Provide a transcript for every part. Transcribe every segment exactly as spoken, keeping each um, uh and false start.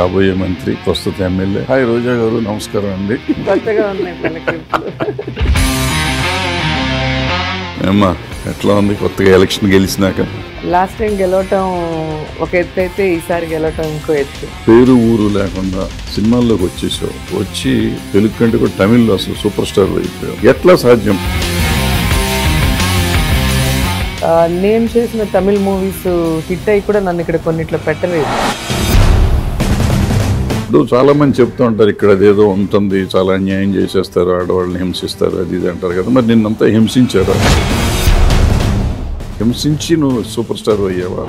కాబోయే మంత్రి, ప్రస్తుత ఎమ్మెల్యే. హాయ్ రోజా గారు, నమస్కారం అండి. ఏమ్మా ఎట్లా ఉంది కొత్తగా ఎలక్షన్ గెలిచినాక? లాస్ట్ టైం గెలవటం ఒక ఎత్తు అయితే ఈసారి గెలవటం ఇంకో ఎత్తు. పేరు ఊరు లేకుండా సినిమాల్లోకి వచ్చేసావు. వచ్చి తెలుగు కంటే కూడా తమిళ్లో అసలు సూపర్ స్టార్ అయిపోయావు. ఎట్లా సాధ్యం? నేను చేసిన తమిళ్ మూవీస్ హిట్ అయ్యి కూడా నన్ను ఇక్కడ కొన్నిట్లో పెట్టలేదు. ఇప్పుడు చాలా మంది చెప్తూ ఉంటారు ఇక్కడ అదేదో ఉంటుంది, చాలా అన్యాయం చేసేస్తారు, ఆడవాళ్ళని హింసిస్తారు, అది ఇది అంటారు కదా. మరి నిన్నంతా హింసించారా? హింసించి నువ్వు సూపర్ స్టార్ అయ్యేవా?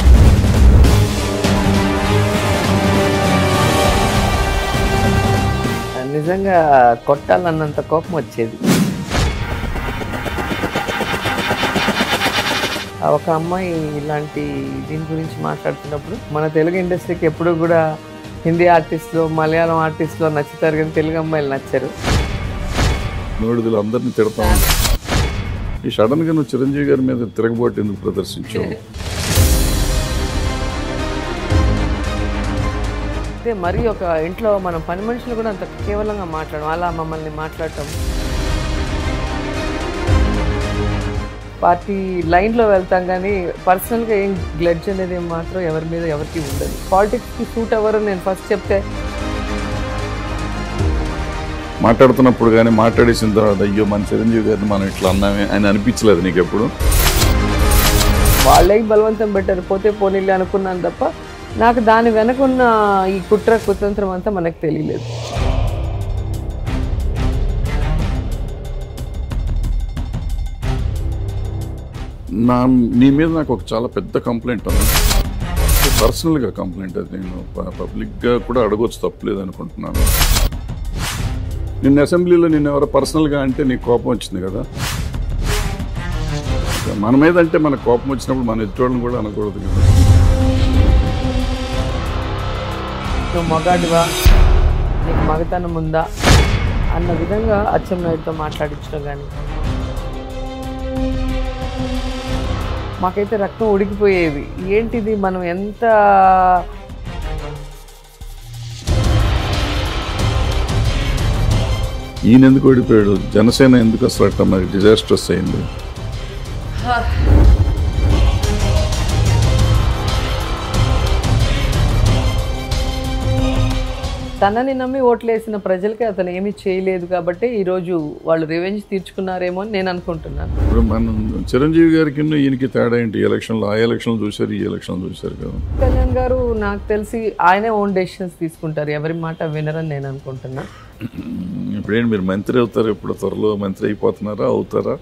నిజంగా కొట్టాలన్నంత కోపం వచ్చేది. ఒక అమ్మాయి ఇలాంటి దీని గురించి మాట్లాడుతున్నప్పుడు మన తెలుగు ఇండస్ట్రీకి ఎప్పుడు కూడా హిందీ ఆర్టిస్టులు, మలయాళం ఆర్టిస్టులు నచ్చుతారు కానీ తెలుగు అమ్మాయిలు నచ్చరు. నోడుదలు అందరినీ తిడతా. ఈ సడన్గా నువ్వు చిరంజీవి గారి మీద తిరగబాటు ఎందుకు ప్రదర్శించావు? అంటే మరి ఒక ఇంట్లో మనం పని మనుషులు కూడా అంత కేవలంగా మాట్లాడడం, అలా మమ్మల్ని మాట్లాడటం. పార్టీ లైన్లో వెళ్తాం కానీ పర్సనల్గా ఏం గ్లడ్జ్ అనేది మాత్రం ఎవరి మీద ఎవరికి ఉండదు. పాలిటిక్స్కి సూట్ ఎవరు నేను ఫస్ట్ చెప్తే మాట్లాడుతున్నప్పుడు కానీ మాట్లాడేసిన తర్వాత అయ్యో మన చిరంజీవి గారిని మనం ఇట్లా అన్నామే అని అనిపించలేదు నీకు ఎప్పుడు? వాళ్ళకి బలవంతం పెట్టారు, పోతే పోనీళ్ళు అనుకున్నాను తప్ప నాకు దాని వెనకున్న ఈ కుట్ర కుతంత్రం అంతా మనకు తెలియలేదు. నా నీ మీద నాకు ఒక చాలా పెద్ద కంప్లైంట్ ఉంది, పర్సనల్గా కంప్లైంట్. అది నేను పబ్లిక్గా కూడా అడగొచ్చు, తప్పలేదు అనుకుంటున్నాను. నిన్న అసెంబ్లీలో నిన్న ఎవరో పర్సనల్గా అంటే నీకు కోపం వచ్చింది కదా. మన మీద అంటే మనకు కోపం వచ్చినప్పుడు మన ఎదుటోళ్ళని కూడా అనకూడదు కదా. నువ్వు మగాడివా, నీకు మగతనం ఉందా అన్న విధంగా అచ్చెన్నాయుడుతో మాట్లాడించడం కానీ మాకైతే రక్తం ఉడికిపోయేది. ఏంటిది మనం ఎంత ఈయన ఎందుకు ఓడిపోయాడు? జనసేన ఎందుకు అసలు అట్లా మరి డిజాస్టర్స్ అయింది? తనని నమ్మి ఓట్లేసిన ప్రజలకి అతను ఏమీ చేయలేదు కాబట్టి ఈరోజు వాళ్ళు రివెంజ్ తీర్చుకున్నారేమో అని నేను అనుకుంటున్నాను. ఇప్పుడు మనం చిరంజీవి గారికి ఈయనకి తేడా ఏంటి? ఎలక్షన్లో ఆ ఎలక్షన్లు చూశారు, ఈ ఎలక్షన్ చూశారు కదా. కళ్యాణ్ గారు నాకు తెలిసి ఆయనే ఓన్ డెసిషన్స్ తీసుకుంటారు, ఎవరి మాట వినరని నేను అనుకుంటున్నా. ఇప్పుడేంటి మీరు మంత్రి అవుతారు? ఇప్పుడు త్వరలో మంత్రి అయిపోతున్నారా? అవుతారా?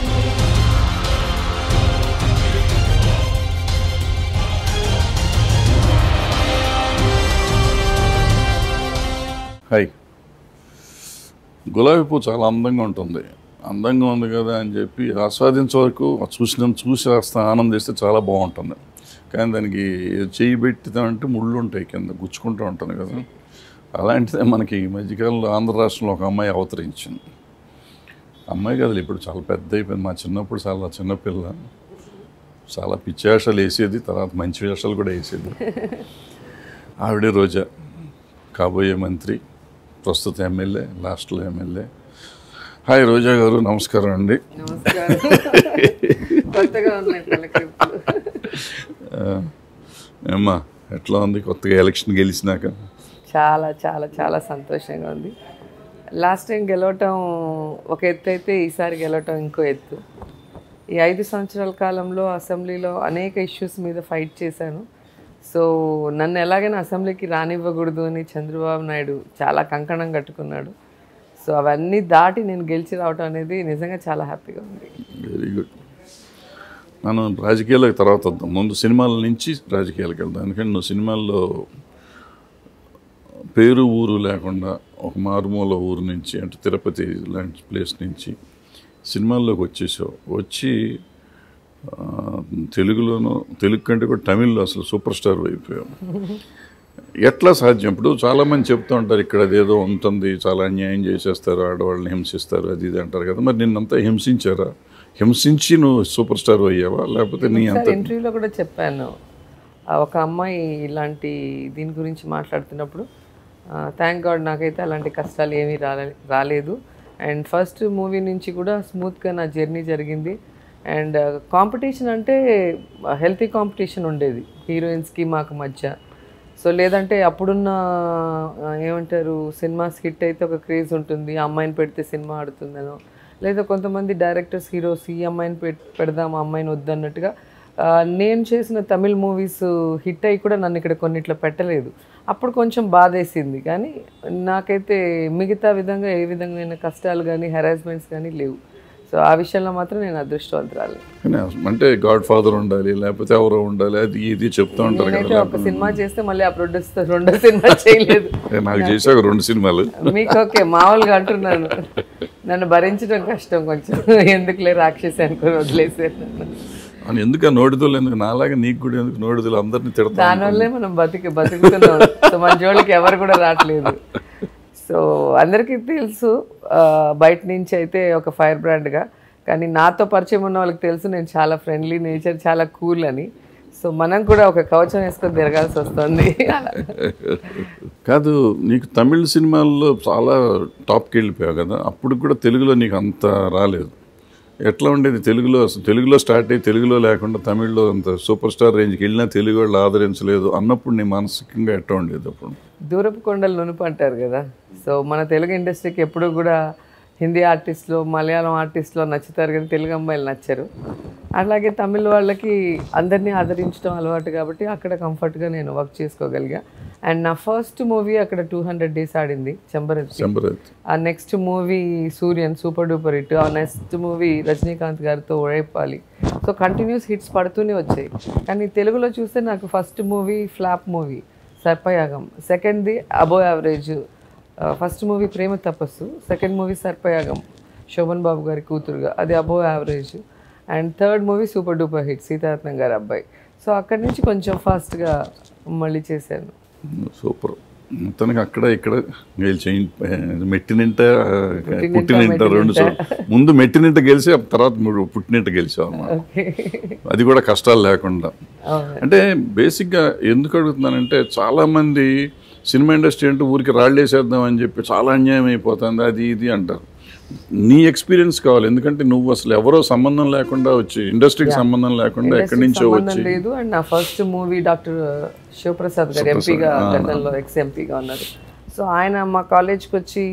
హాయ్. గులాబీ పువ్వు చాలా అందంగా ఉంటుంది, అందంగా ఉంది కదా అని చెప్పి ఆస్వాదించే వరకు చూసిన చూసి కాస్త ఆనందిస్తే చాలా బాగుంటుంది. కానీ దానికి చేయి పెట్టితే ముళ్ళు ఉంటాయి, కింద గుచ్చుకుంటూ ఉంటుంది కదా. అలాంటిదే మనకి ఈ మధ్యకాలంలో ఆంధ్ర రాష్ట్రంలో ఒక అమ్మాయి అవతరించింది. అమ్మాయి కదా ఇప్పుడు చాలా పెద్ద అయిపోయింది. మా చిన్నప్పుడు చాలా చిన్నపిల్ల, చాలా పిచ్చి వేషాలు వేసేది, తర్వాత మంచి వేషాలు కూడా వేసేది. ఆవిడే రోజా, కాబోయే మంత్రి, ప్రస్తుత ఎమ్మెల్యే, లాస్ట్లో ఎమ్మెల్యే. హాయ్ రోజా గారు, నమస్కారం అండి. ఏమ్మా ఎట్లా ఉంది కొత్తగా ఎలక్షన్ గెలిచినాక? చాలా చాలా చాలా సంతోషంగా ఉంది. లాస్ట్ టైం గెలవటం ఒక ఎత్తు అయితే ఈసారి గెలవటం ఇంకో ఎత్తు. ఈ ఐదు సంవత్సరాల కాలంలో అసెంబ్లీలో అనేక ఇష్యూస్ మీద ఫైట్ చేశాను. సో నన్ను ఎలాగైనా అసెంబ్లీకి రానివ్వకూడదు అని చంద్రబాబు నాయుడు చాలా కంకణం కట్టుకున్నాడు. సో అవన్నీ దాటి నేను గెలిచి రావటం అనేది నిజంగా చాలా హ్యాపీగా ఉంది. Very good. మనం రాజకీయాలకు తర్వాత వద్దాం, ముందు సినిమాల నుంచి రాజకీయాలకు వెళ్దాం. ఎందుకంటే నువ్వు సినిమాల్లో పేరు ఊరు లేకుండా ఒక మారుమూల ఊరు నుంచి, అంటే తిరుపతి లాంటి ప్లేస్ నుంచి సినిమాల్లోకి వచ్చేసావు. వచ్చి తెలుగులోనూ, తెలుగు కంటే కూడా తమిళ్లో అసలు సూపర్ స్టార్ అయిపోయావు. ఎట్లా సాధ్యం? ఇప్పుడు చాలామంది చెప్తూ ఉంటారు ఇక్కడ అదేదో ఉంటుంది, చాలా అన్యాయం చేసేస్తారు, ఆడవాళ్ళని హింసిస్తారు, అది ఇది అంటారు కదా. మరి నిన్నంతా హింసించారా? హింసించి నువ్వు సూపర్ స్టార్ అయ్యావా? లేకపోతే నీ అంత ఇంటర్వ్యూలో కూడా చెప్పాను, ఒక అమ్మాయి ఇలాంటి దీని గురించి మాట్లాడుతున్నప్పుడు థ్యాంక్ గాడ్ నాకైతే అలాంటి కష్టాలు ఏమీ రాలే రాలేదు అండ్ ఫస్ట్ మూవీ నుంచి కూడా స్మూత్గా నా జర్నీ జరిగింది అండ్ కాంపిటీషన్ అంటే హెల్తీ కాంపిటీషన్ ఉండేది హీరోయిన్స్కి మాకు మధ్య సో లేదంటే అప్పుడున్న ఏమంటారు సినిమాస్ హిట్ అయితే ఒక క్రేజ్ ఉంటుంది ఆ అమ్మాయిని పెడితే సినిమా ఆడుతుందనో లేదా కొంతమంది డైరెక్టర్స్ హీరోస్ ఈ అమ్మాయిని పె పెడదాం ఆ అమ్మాయిని వద్దన్నట్టుగా నేను చేసిన తమిళ్ మూవీస్ హిట్ అయ్యి కూడా నన్ను ఇక్కడ కొన్నిట్లో పెట్టలేదు అప్పుడు కొంచెం బాధేసింది కానీ నాకైతే మిగతా విధంగా ఏ విధమైన కష్టాలు కానీ హెరాస్మెంట్స్ కానీ లేవు సో ఆ విషయంలో మాత్రం నేను అదృష్టవంతురాలు అంటే గాడ్ ఫాదర్ ఉండాలి లేకపోతే ఎవరో ఉండాలి అది ఇది చెప్తూ ఉంటారు కదా ఒక సినిమా చేస్తే మళ్ళీ ఆ ప్రొడ్యూసర్ రెండో సినిమా చేయలేదు నాకు చేసాక రెండు సినిమాలు మీకు ఓకే మామూలుగా అంటున్నాను నన్ను భరించడం కష్టం కొంచెం ఎందుకులే రాక్షసి అనుకుని వదిలేసాను అని ఎందుకు నోటిదోళ్ళు ఎందుకు నాలాగా నీకు కూడా ఎందుకు నోటిదోళ్ళు అందరినీ తిడతాం దానివల్లే మనం బతికి బతుకుతున్నాం సో మన జోలికి ఎవరు కూడా రావట్లేదు సో అందరికీ తెలుసు బయట నుంచి అయితే ఒక ఫైర్ బ్రాండ్గా కానీ నాతో పరిచయం ఉన్న వాళ్ళకి తెలుసు నేను చాలా ఫ్రెండ్లీ నేచర్ చాలా కూల్ అని సో మనం కూడా ఒక కవచం వేసుకొని తిరగాల్సి వస్తుంది కాదు నీకు తమిళ సినిమాల్లో చాలా టాప్కి వెళ్ళిపోయావు కదా అప్పుడు కూడా తెలుగులో నీకు అంత రాలేదు ఎట్లా ఉండేది తెలుగులో తెలుగులో స్టార్ట్ అయ్యి తెలుగులో లేకుండా తమిళ్లో అంత సూపర్ స్టార్ రేంజ్కి వెళ్ళినా తెలుగు వాళ్ళు ఆదరించలేదు అన్నప్పుడు నీ మానసికంగా ఎట్లా ఉండేది అప్పుడు దూరపు కొండలు నునుపు అంటారు కదా సో మన తెలుగు ఇండస్ట్రీకి ఎప్పుడు కూడా హిందీ ఆర్టిస్టులు మలయాళం ఆర్టిస్టులు నచ్చుతారు కానీ తెలుగు అమ్మాయిలు నచ్చరు అలాగే తమిళ వాళ్ళకి అందరినీ ఆదరించడం అలవాటు కాబట్టి అక్కడ కంఫర్ట్గా నేను వర్క్ చేసుకోగలిగా అండ్ నా ఫస్ట్ మూవీ అక్కడ టూ హండ్రెడ్ డేస్ ఆడింది చెంబరత్తి ఆ next movie Suryan super duper hit ఆ నెక్స్ట్ మూవీ రజనీకాంత్ గారితో ఉழைపాలి సో కంటిన్యూస్ హిట్స్ పడుతూనే వచ్చాయి కానీ తెలుగులో చూస్తే నాకు first movie flop movie Sarpayagam సెకండ్ది above average first movie Prema Tapassu second movie Sarpayagam Shoban Babu గారి కూతురుగా అది above average and third movie super duper hit Seetharatnam గారి అబ్బాయి సో అక్కడి నుంచి కొంచెం ఫాస్ట్గా మళ్ళీ చేశాను సూపర్ మొత్తానికి అక్కడ ఇక్కడ గెలిచి మెట్టినింట పుట్టినింట రెండు ముందు మెట్టినింట గెలిచి తర్వాత పుట్టినింట గెలిచావు అన్నమాట అది కూడా కష్టాలు లేకుండా అంటే బేసిక్గా ఎందుకు అడుగుతున్నానంటే చాలామంది సినిమా ఇండస్ట్రీ అంటే ఊరికి రాళ్ళేసేద్దాం అని చెప్పి చాలా అన్యాయం అయిపోతుంది అది ఇది అంటారు నీ ఎక్స్పీరియన్స్ కావాలి ఎందుకంటే నువ్వు అసలు ఎవరో సంబంధం లేకుండా వచ్చి ఇండస్ట్రీకి సంబంధం లేకుండా ఎక్కడి నుంచో వచ్చి లేదు అండ్ నా ఫస్ట్ మూవీ డాక్టర్ శివప్రసాద్ గారు ఎంపీగా గతంలో ఎక్స్ ఎంపీగా ఉన్నారు సో ఆయన మా కాలేజ్కి వచ్చి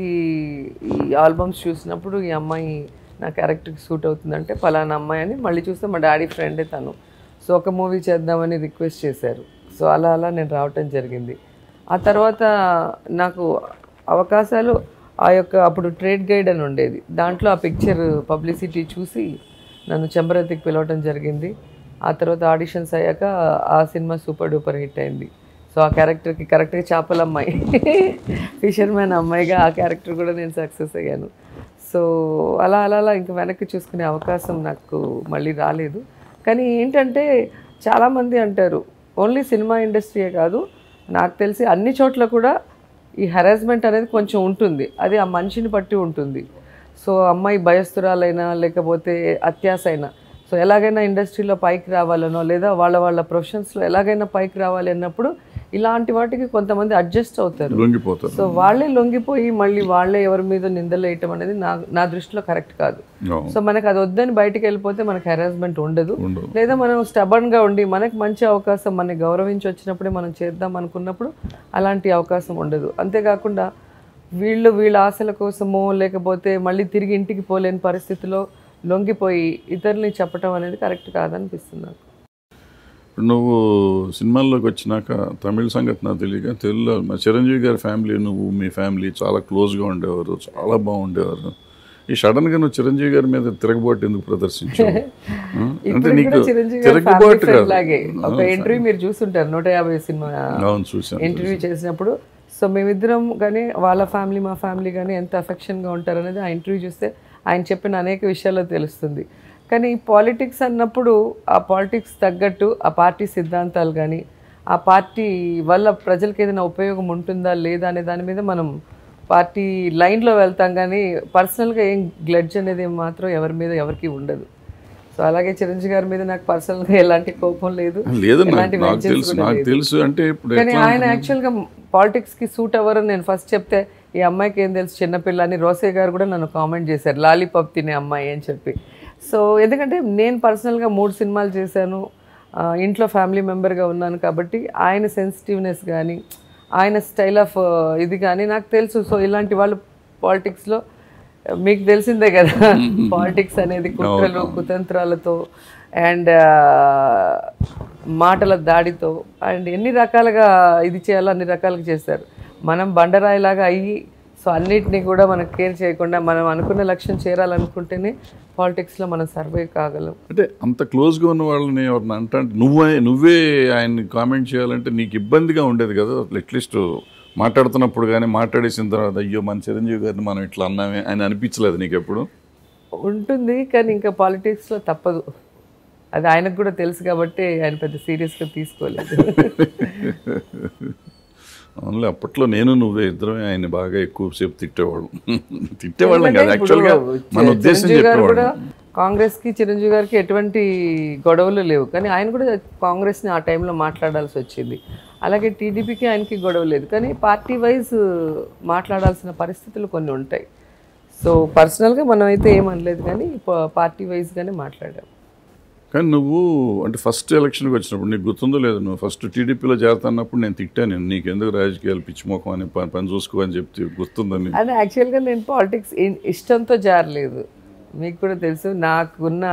ఈ ఆల్బమ్స్ చూసినప్పుడు ఈ అమ్మాయి నా క్యారెక్టర్కి సూట్ అవుతుందంటే పలానా అమ్మాయి అని మళ్ళీ చూస్తే మా డాడీ ఫ్రెండే తను సో ఒక మూవీ చేద్దామని రిక్వెస్ట్ చేశారు సో అలా అలా నేను రావటం జరిగింది ఆ తర్వాత నాకు అవకాశాలు ఆ యొక్క అప్పుడు ట్రేడ్ గైడ్ అని ఉండేది దాంట్లో ఆ పిక్చర్ పబ్లిసిటీ చూసి నన్ను చెంబరత్తికి పిలవటం జరిగింది ఆ తర్వాత ఆడిషన్స్ అయ్యాక ఆ సినిమా సూపర్ డూపర్ హిట్ అయింది సో ఆ క్యారెక్టర్కి కరెక్ట్గా చేపల అమ్మాయి ఫిషర్మ్యాన్ అమ్మాయిగా ఆ క్యారెక్టర్ కూడా నేను సక్సెస్ అయ్యాను సో అలా అలా అలా ఇంకా వెనక్కి చూసుకునే అవకాశం నాకు మళ్ళీ రాలేదు కానీ ఏంటంటే చాలామంది అంటారు ఓన్లీ సినిమా ఇండస్ట్రీయే కాదు నాకు తెలిసి అన్ని చోట్ల కూడా ఈ హెరాస్మెంట్ అనేది కొంచెం ఉంటుంది అది ఆ మనిషిని బట్టి ఉంటుంది సో అమ్మాయి భయస్తురాలైనా లేకపోతే అత్యాస అయినా సో ఎలాగైనా ఇండస్ట్రీలో పైకి రావాలనో లేదా వాళ్ళ వాళ్ళ ప్రొఫెషన్స్లో ఎలాగైనా పైకి రావాలి అన్నప్పుడు ఇలాంటి వాటికి కొంతమంది అడ్జస్ట్ అవుతారు లొంగిపోతారు సో వాళ్ళే లొంగిపోయి మళ్ళీ వాళ్ళే ఎవరి మీద నిందలు వేయటం అనేది నా నా దృష్టిలో కరెక్ట్ కాదు సో మనకు అది వద్దని బయటకు వెళ్ళిపోతే మనకు హెరాస్మెంట్ ఉండదు లేదా మనం స్టబర్న్గా ఉండి మనకు మంచి అవకాశం మనని గౌరవించి వచ్చినప్పుడే మనం చేద్దాం అనుకున్నప్పుడు అలాంటి అవకాశం ఉండదు అంతేకాకుండా వీళ్ళు వీళ్ళ ఆశల కోసమో లేకపోతే మళ్ళీ తిరిగి ఇంటికి పోలేని పరిస్థితిలో లొంగిపోయి ఇతరులని చెప్పటం అనేది కరెక్ట్ కాదనిపిస్తుంది నాకు నువ్వు సినిమాల్లోకి వచ్చినాక తమిళ సంగతి నాకు తెలియక తెలుగులో మా చిరంజీవి గారి ఫ్యామిలీ నువ్వు మీ ఫ్యామిలీ చాలా క్లోజ్గా ఉండేవారు చాలా బాగుండేవారు ఈ సడన్గా నువ్వు చిరంజీవి గారి మీద తిరగబాటు ఎందుకు ప్రదర్శించావు అంటే నీకు తిరగబాటు కాదు ఒక ఇంటర్వ్యూ మీరు చూస్తుంటారు నూట యాభై సినిమా ఇంటర్వ్యూ చేసినప్పుడు సో మేమిద్దరం కానీ వాళ్ళ ఫ్యామిలీ మా ఫ్యామిలీ కానీ ఎంత అఫెక్షన్గా ఉంటారు అనేది ఆ ఇంటర్వ్యూ చూస్తే ఆయన చెప్పిన అనేక విషయాల్లో తెలుస్తుంది కానీ పాలిటిక్స్ అన్నప్పుడు ఆ పాలిటిక్స్ తగ్గట్టు ఆ పార్టీ సిద్ధాంతాలు కానీ ఆ పార్టీ వల్ల ప్రజలకు ఏదైనా ఉపయోగం ఉంటుందా లేదా అనే దాని మీద మనం పార్టీ లైన్లో వెళ్తాం కానీ పర్సనల్గా ఏం గ్లడ్జ్ అనేది మాత్రం ఎవరి మీద ఎవరికి ఉండదు సో అలాగే చిరంజీవి గారి మీద నాకు పర్సనల్గా ఎలాంటి కోపం లేదు, లేదు నాకు తెలుసు నాకు తెలుసు అంటే ఇప్పుడు కానీ ఆయన యాక్చువల్గా పాలిటిక్స్కి సూట్ అవ్వరని నేను ఫస్ట్ చెప్తే ఈ అమ్మాయికి ఏం తెలుసు చిన్నపిల్ల అని రోసయ్య గారు కూడా నన్ను కామెంట్ చేశారు, లాలీపాప్ తినే అమ్మాయి అని చెప్పి. సో ఎందుకంటే నేను పర్సనల్గా మూడు సినిమాలు చేశాను, ఇంట్లో ఫ్యామిలీ మెంబర్గా ఉన్నాను కాబట్టి ఆయన సెన్సిటివ్నెస్ కానీ ఆయన స్టైల్ ఆఫ్ ఇది కానీ నాకు తెలుసు. సో ఇలాంటి వాళ్ళు పాలిటిక్స్లో మీకు తెలిసిందే కదా, పాలిటిక్స్ అనేది కుట్రలు కుతంత్రాలతో అండ్ మాటల దాడితో అండ్ ఎన్ని రకాలుగా ఇది చేయాలో అన్ని రకాలుగా చేస్తారు. మనం బండరాయిలాగా అయ్యి సో అన్నిటినీ కూడా మనం కేర్ చేయకుండా మనం అనుకున్న లక్ష్యం చేరాలనుకుంటేనే పాలిటిక్స్లో మనం సర్వే కాగలం. అంటే అంత క్లోజ్గా ఉన్న వాళ్ళని ఎవరిని అంటే నువ్వే నువ్వే ఆయన్ని కామెంట్ చేయాలంటే నీకు ఇబ్బందిగా ఉండేది కదా అట్లీస్ట్ మాట్లాడుతున్నప్పుడు కానీ మాట్లాడేసిన తర్వాత అయ్యో మన చిరంజీవి గారిని మనం ఇట్లా అన్నామే అని అనిపించలేదు నీకు ఎప్పుడు? ఉంటుంది, కానీ ఇంకా పాలిటిక్స్లో తప్పదు, అది ఆయనకు కూడా తెలుసు కాబట్టి ఆయన పెద్ద సీరియస్గా తీసుకోలేదు. అవునులే, అప్పట్లో నేను నువ్వే ఇద్దరమే ఆయన బాగా ఎక్కువసేపు తిట్టేవాళ్ళు తిట్టేవాళ్ళం కదా యాక్చువల్గా మన ఉద్దేశం చెప్పేవాళ్ళు. కాంగ్రెస్కి చిరంజీవి గారికి ఎటువంటి గొడవలు లేవు, కానీ ఆయన కూడా కాంగ్రెస్ని ఆ టైంలో మాట్లాడాల్సి వచ్చింది. అలాగే టీడీపీకి ఆయనకి గొడవ లేదు, కానీ పార్టీ వైజ్ మాట్లాడాల్సిన పరిస్థితులు కొన్ని ఉంటాయి. సో పర్సనల్గా మనం అయితే ఏమనలేదు, కానీ పార్టీ వైజ్గానే మాట్లాడాం. కానీ నువ్వు అంటే ఫస్ట్ ఎలక్షన్కి వచ్చినప్పుడు నీకు గుర్తుందో లేదు, నువ్వు ఫస్ట్ టీడీపీలో చేరుతున్నప్పుడు నేను తిట్టాను, నీకు ఎందుకు రాజకీయాలు పిచ్చిమోకం అని పని చూసుకో అని చెప్తే గుర్తుందని. అది యాక్చువల్గా నేను పాలిటిక్స్ ఇష్టంతో జారలేదు, మీకు కూడా తెలుసు. నాకున్న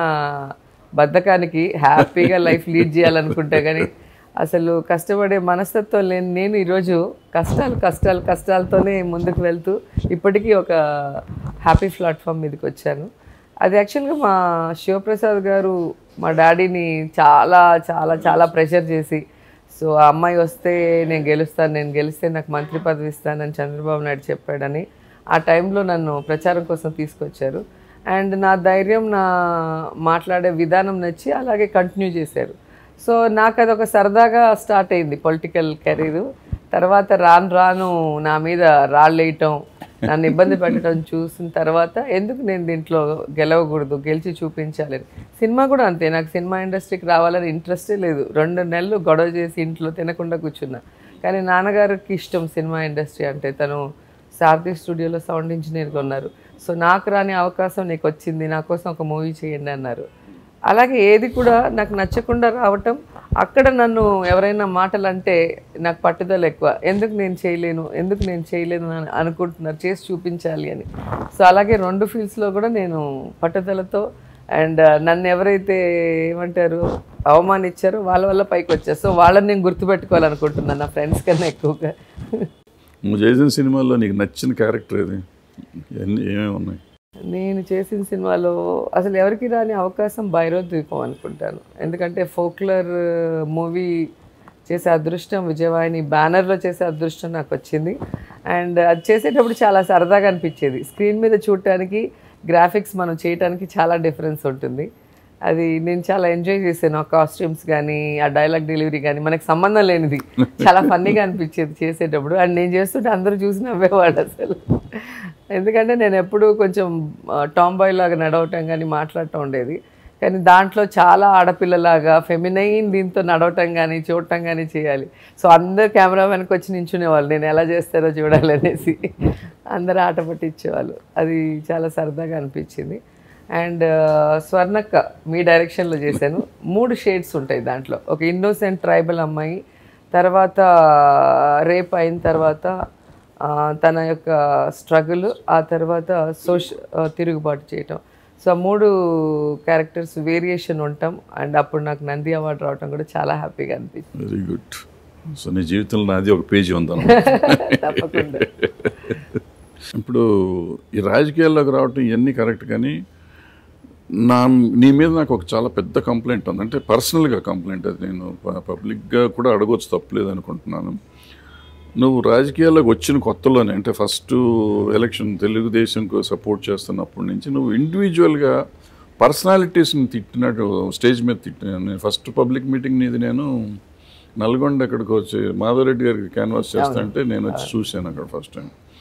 బద్ధకానికి హ్యాపీగా లైఫ్ లీడ్ చేయాలనుకుంటే కానీ అసలు కష్టపడే మనస్తత్వం లేని నేను ఈరోజు కష్టాలు కష్టాలు కష్టాలతోనే ముందుకు వెళ్తూ ఇప్పటికీ ఒక హ్యాపీ ప్లాట్ఫామ్ మీదకి వచ్చాను. అది యాక్చువల్గా మా శివప్రసాద్ గారు మా డాడీని చాలా చాలా చాలా ప్రెషర్ చేసి సో ఆ అమ్మాయి వస్తే నేను గెలుస్తాను, నేను గెలిస్తే నాకు మంత్రి పదవి ఇస్తానని చంద్రబాబు నాయుడు చెప్పాడని ఆ టైంలో నన్ను ప్రచారం కోసం తీసుకొచ్చారు. అండ్ నా ధైర్యం, నా మాట్లాడే విధానం నచ్చి అలాగే కంటిన్యూ చేశారు. సో నాకు అదొక సరదాగా స్టార్ట్ అయింది పొలిటికల్ కెరీరు. తర్వాత రాను రాను నా మీద రాళ్ళు వేయటం, నన్ను ఇబ్బంది పెట్టడం చూసిన తర్వాత ఎందుకు నేను దీంట్లో గెలవకూడదు, గెలిచి చూపించాలని. సినిమా కూడా అంతే, నాకు సినిమా ఇండస్ట్రీకి రావాలని ఇంట్రెస్టే లేదు. రెండు నెలలు గొడవ చేసి ఇంట్లో తినకుండా కూర్చున్నా. కానీ నాన్నగారికి ఇష్టం సినిమా ఇండస్ట్రీ అంటే, తను సారథి స్టూడియోలో సౌండ్ ఇంజనీర్గా ఉన్నారు. సో నాకు రాని అవకాశం నీకు వచ్చింది, నా కోసం ఒక మూవీ చేయండి అన్నారు. అలాగే ఏది కూడా నాకు నచ్చకుండా రావటం, అక్కడ నన్ను ఎవరైనా మాటలు అంటే నాకు పట్టుదల ఎక్కువ, ఎందుకు నేను చేయలేను ఎందుకు నేను చేయలేను అని అనుకుంటున్నారు, చేసి చూపించాలి అని. సో అలాగే రెండు ఫీల్డ్స్లో కూడా నేను పట్టుదలతో అండ్ నన్ను ఎవరైతే ఏమంటారు అవమానించారో వాళ్ళ వల్ల పైకి వచ్చారు. సో వాళ్ళని నేను గుర్తుపెట్టుకోవాలనుకుంటున్నాను నా ఫ్రెండ్స్ కన్నా ఎక్కువగా. నువ్వు చేసిన సినిమాల్లో నీకు నచ్చిన క్యారెక్టర్ ఏది, ఏమేమి ఉన్నాయి? నేను చేసిన సినిమాలో అసలు ఎవరికి రాని అవకాశం భైరవద్వీపం అనుకుంటాను. ఎందుకంటే ఫోక్లర్ మూవీ చేసే అదృష్టం, విజయవాహిని బ్యానర్లో చేసే అదృష్టం నాకు వచ్చింది. అండ్ అది చేసేటప్పుడు చాలా సరదాగా అనిపించేది. స్క్రీన్ మీద చూడటానికి గ్రాఫిక్స్ మనం చేయడానికి చాలా డిఫరెన్స్ ఉంటుంది. అది నేను చాలా ఎంజాయ్ చేశాను. ఆ కాస్ట్యూమ్స్ కానీ ఆ డైలాగ్ డెలివరీ కానీ మనకు సంబంధం లేనిది చాలా ఫన్నీగా అనిపించేది చేసేటప్పుడు. అండ్ నేను చేస్తుంటే అందరూ చూసి నవ్వేవాడు అసలు. ఎందుకంటే నేను ఎప్పుడూ కొంచెం టామ్ బాయ్ లాగా నడవటం కానీ మాట్లాడటం ఉండేది. కానీ దాంట్లో చాలా ఆడపిల్లలాగా ఫెమినైన్ దీంతో నడవటం కానీ చూడటం కానీ చేయాలి. సో అందరు కెమెరా వెనక్కి వచ్చి నించునేవాళ్ళు, నేను ఎలా చేస్తారో చూడాలనేసి అందరూ ఆట పట్టించేవాళ్ళు. అది చాలా సరదాగా అనిపించింది. అండ్ స్వర్ణక్క మీ డైరెక్షన్లో చేశాను. మూడు షేడ్స్ ఉంటాయి దాంట్లో. ఒక ఇన్నోసెంట్ ట్రైబల్ అమ్మాయి, తర్వాత రేప్ అయిన తర్వాత తన యొక్క స్ట్రగుల్, ఆ తర్వాత సోష తిరుగుబాటు చేయటం. సో మూడు క్యారెక్టర్స్ వేరియేషన్ ఉంటాం. అండ్ అప్పుడు నాకు నంది అవార్డు రావటం కూడా చాలా హ్యాపీగా అనిపించింది. Very good. సో నీ జీవితంలో నాది ఒక పేజీ ఉందా? తప్పకుండా. ఇప్పుడు ఈ రాజకీయాల్లోకి రావటం ఇవన్నీ కరెక్ట్, కానీ నా నీ మీద నాకు ఒక చాలా పెద్ద కంప్లైంట్ ఉంది. అంటే పర్సనల్గా కంప్లైంట్, అది నేను పబ్లిక్గా కూడా అడగవచ్చు, తప్పలేదు అనుకుంటున్నాను. నువ్వు రాజకీయాల్లోకి వచ్చిన కొత్తలోనే, అంటే ఫస్ట్ ఎలక్షన్ తెలుగుదేశంకు సపోర్ట్ చేస్తున్నప్పటి నుంచి నువ్వు ఇండివిజువల్గా పర్సనాలిటీస్ని తిట్టినట్టు స్టేజ్ మీద తిట్టినాను. నేను ఫస్ట్ పబ్లిక్ మీటింగ్ నీది నేను నల్గొండ ఎక్కడికి వచ్చి మాధవరెడ్డి గారికి క్యాన్వాస్ చేస్తుంటే నేను వచ్చి చూశాను అక్కడ ఫస్ట్ టైం.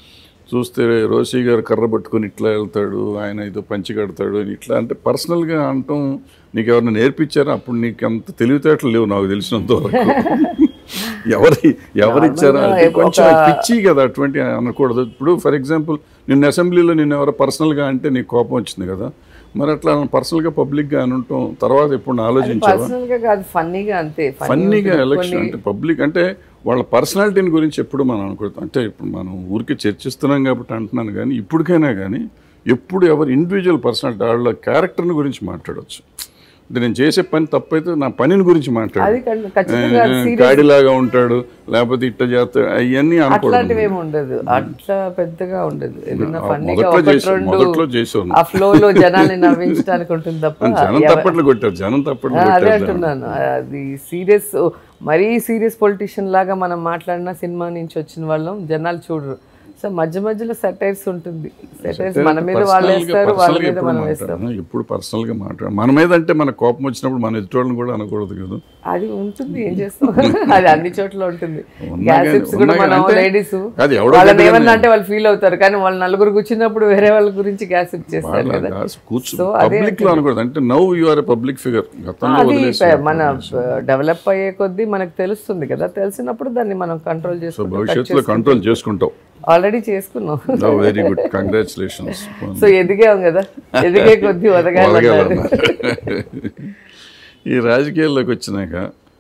చూస్తే రోషి గారు కర్ర పట్టుకొని ఇట్లా వెళ్తాడు, ఆయన ఏదో పంచి కడతాడు అని ఇట్లా అంటే పర్సనల్గా అంటాం. నీకు ఎవరైనా నేర్పించారా? అప్పుడు నీకు అంత తెలివితేటలు లేవు నాకు తెలిసినంత వరకు. ఎవరి ఎవరిచ్చారా అంటే కొంచెం పిచ్చి కదా, అటువంటి అనకూడదు. ఇప్పుడు ఫర్ ఎగ్జాంపుల్ నిన్న అసెంబ్లీలో నిన్న ఎవరో పర్సనల్గా అంటే నీకు కోపం వచ్చింది కదా, మరి అట్లా పర్సనల్గా పబ్లిక్గా అని ఉంటాం. తర్వాత ఎప్పుడు ఆలోచించావా? ఫన్నీగా ఎలక్షన్ అంటే పబ్లిక్ అంటే వాళ్ళ పర్సనాలిటీని గురించి ఎప్పుడు మనం అనుకుంటాం. అంటే ఇప్పుడు మనం ఊరికి చర్చిస్తున్నాం కాబట్టి అంటున్నాను, కానీ ఇప్పటికైనా కానీ ఎప్పుడు ఎవరు ఇండివిజువల్ పర్సనాలిటీ వాళ్ళ క్యారెక్టర్ని గురించి మాట్లాడవచ్చు. అంటే నేను చేసే పని తప్పైతే నా పనిని గురించి మాట్లాడు, గాడిలాగా ఉంటాడు లేకపోతే ఇట్లా చేస్తాడు అవన్నీ అట్లాంటివి ఏమి ఉండదు, అట్లా పెద్దగా ఉండదు. మొదట్లో చేసాను ఆ ఫ్లో లో జనాన్ని నవ్వించడానికి ఉంటుంది తప్ప. జనం తప్పట్లు కొట్టారు, జనం తప్పట్లు అదే అంటున్నాను. అది సీరియస్, మరీ సీరియస్ పొలిటీషియన్ లాగా మనం మాట్లాడిన సినిమా నుంచి వచ్చిన వాళ్ళం జనాలు చూడరు. సో మధ్య మధ్యలో సెటైర్స్ ఉంటుంది, సెటైర్స్ మన మీద వాళ్ళు వేస్తారు, వాళ్ళ మీద మనం వేస్తాం. ఇప్పుడు పర్సనల్ గా మాట్లాడు మన మీద అంటే మన కోపం వచ్చినప్పుడు మన ఎదుటోళ్ళని కూడా అనకూడదు కదా, అది ఉంటుంది. ఏం చేస్తాం, అది అన్ని చోట్ల ఉంటుంది. గ్యాసిప్స్ కూడా మనం లేడీస్ వాళ్ళని ఏమన్నా అంటే వాళ్ళు ఫీల్ అవుతారు, కానీ వాళ్ళు నలుగురు కూర్చున్నప్పుడు వేరే వాళ్ళ గురించి గ్యాసిప్ చేస్తారు కదా. సో అదే అంటే now you are a public figure. మన డెవలప్ అయ్యే కొద్దీ మనకు తెలుస్తుంది కదా, తెలిసినప్పుడు దాన్ని మనం కంట్రోల్ చేసుకుంటాం, భవిష్యత్తులో కంట్రోల్ చేసుకుంటాం. ఆల్రెడీ చేసుకున్నాం. Very good, congratulations. సో ఎదిగాం కదా, ఎదిగే కొద్దీ వదగాలి. ఈ రాజకీయాల్లోకి వచ్చినాక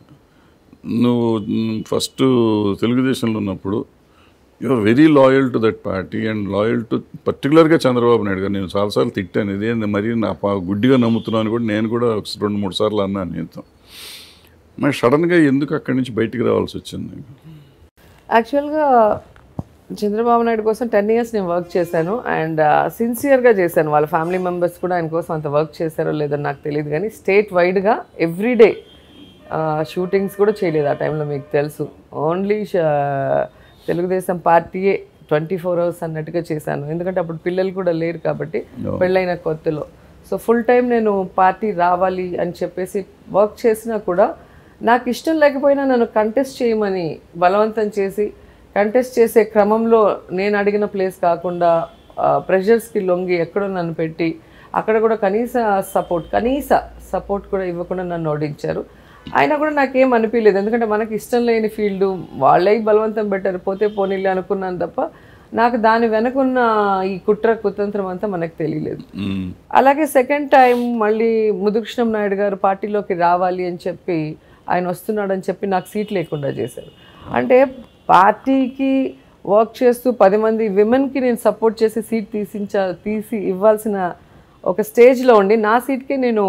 నువ్వు ఫస్ట్ తెలుగుదేశంలో ఉన్నప్పుడు you are very loyal to that party and loyal to పర్టికులర్గా చంద్రబాబు నాయుడు గారు. నేను చాలాసార్లు తిట్టాను, ఇదేంది మరి నా గుడ్డిగా నమ్ముతున్నాను కూడా, నేను కూడా రెండు మూడు సార్లు అన్నాను నీతో. మరి సడన్గా ఎందుకు అక్కడి నుంచి బయటికి రావాల్సి వచ్చింది? యాక్చువల్గా చంద్రబాబు నాయుడు కోసం టెన్ ఇయర్స్ నేను వర్క్ చేశాను అండ్ సిన్సియర్గా చేశాను. వాళ్ళ ఫ్యామిలీ మెంబర్స్ కూడా ఆయన కోసం అంత వర్క్ చేశారో లేదో నాకు తెలియదు, కానీ స్టేట్ వైడ్గా ఎవ్రీడే షూటింగ్స్ కూడా చేయలేదు ఆ టైంలో, మీకు తెలుసు. ఓన్లీ తెలుగుదేశం పార్టీయే ట్వంటీ ఫోర్ అవర్స్ అన్నట్టుగా చేశాను, ఎందుకంటే అప్పుడు పిల్లలు కూడా లేరు కాబట్టి పెళ్ళైన కొత్తలో. సో ఫుల్ టైం నేను పార్టీ రావాలి అని చెప్పేసి వర్క్ చేసినా కూడా నాకు ఇష్టం లేకపోయినా నన్ను కంటెస్ట్ చేయమని బలవంతం చేసి, కంటెస్ట్ చేసే క్రమంలో నేను అడిగిన ప్లేస్ కాకుండా ప్రెషర్స్కి లొంగి ఎక్కడో నన్ను పెట్టి అక్కడ కూడా కనీస సపోర్ట్ కనీస సపోర్ట్ కూడా ఇవ్వకుండా నన్ను ఓడించారు. అయినా కూడా నాకేం అనిపించలేదు, ఎందుకంటే మనకి ఇష్టం లేని ఫీల్డు, వాళ్ళే బలవంతం పెట్టారు, పోతే పోనీళ్ళు అనుకున్నాను తప్ప నాకు దాని వెనకున్న ఈ కుట్ర కుతంత్రం అంతా మనకు తెలియలేదు. అలాగే సెకండ్ టైం మళ్ళీ ముదుకృష్ణం నాయుడు గారు పార్టీలోకి రావాలి అని చెప్పి ఆయన వస్తున్నాడని చెప్పి నాకు సీట్ లేకుండా చేశారు. అంటే పార్టీకి వర్క్ చేస్తూ పది మంది విమెన్కి నేను సపోర్ట్ చేసి సీట్ తీసించా తీసి ఇవ్వాల్సిన ఒక స్టేజ్లో ఉండి నా సీట్కి నేను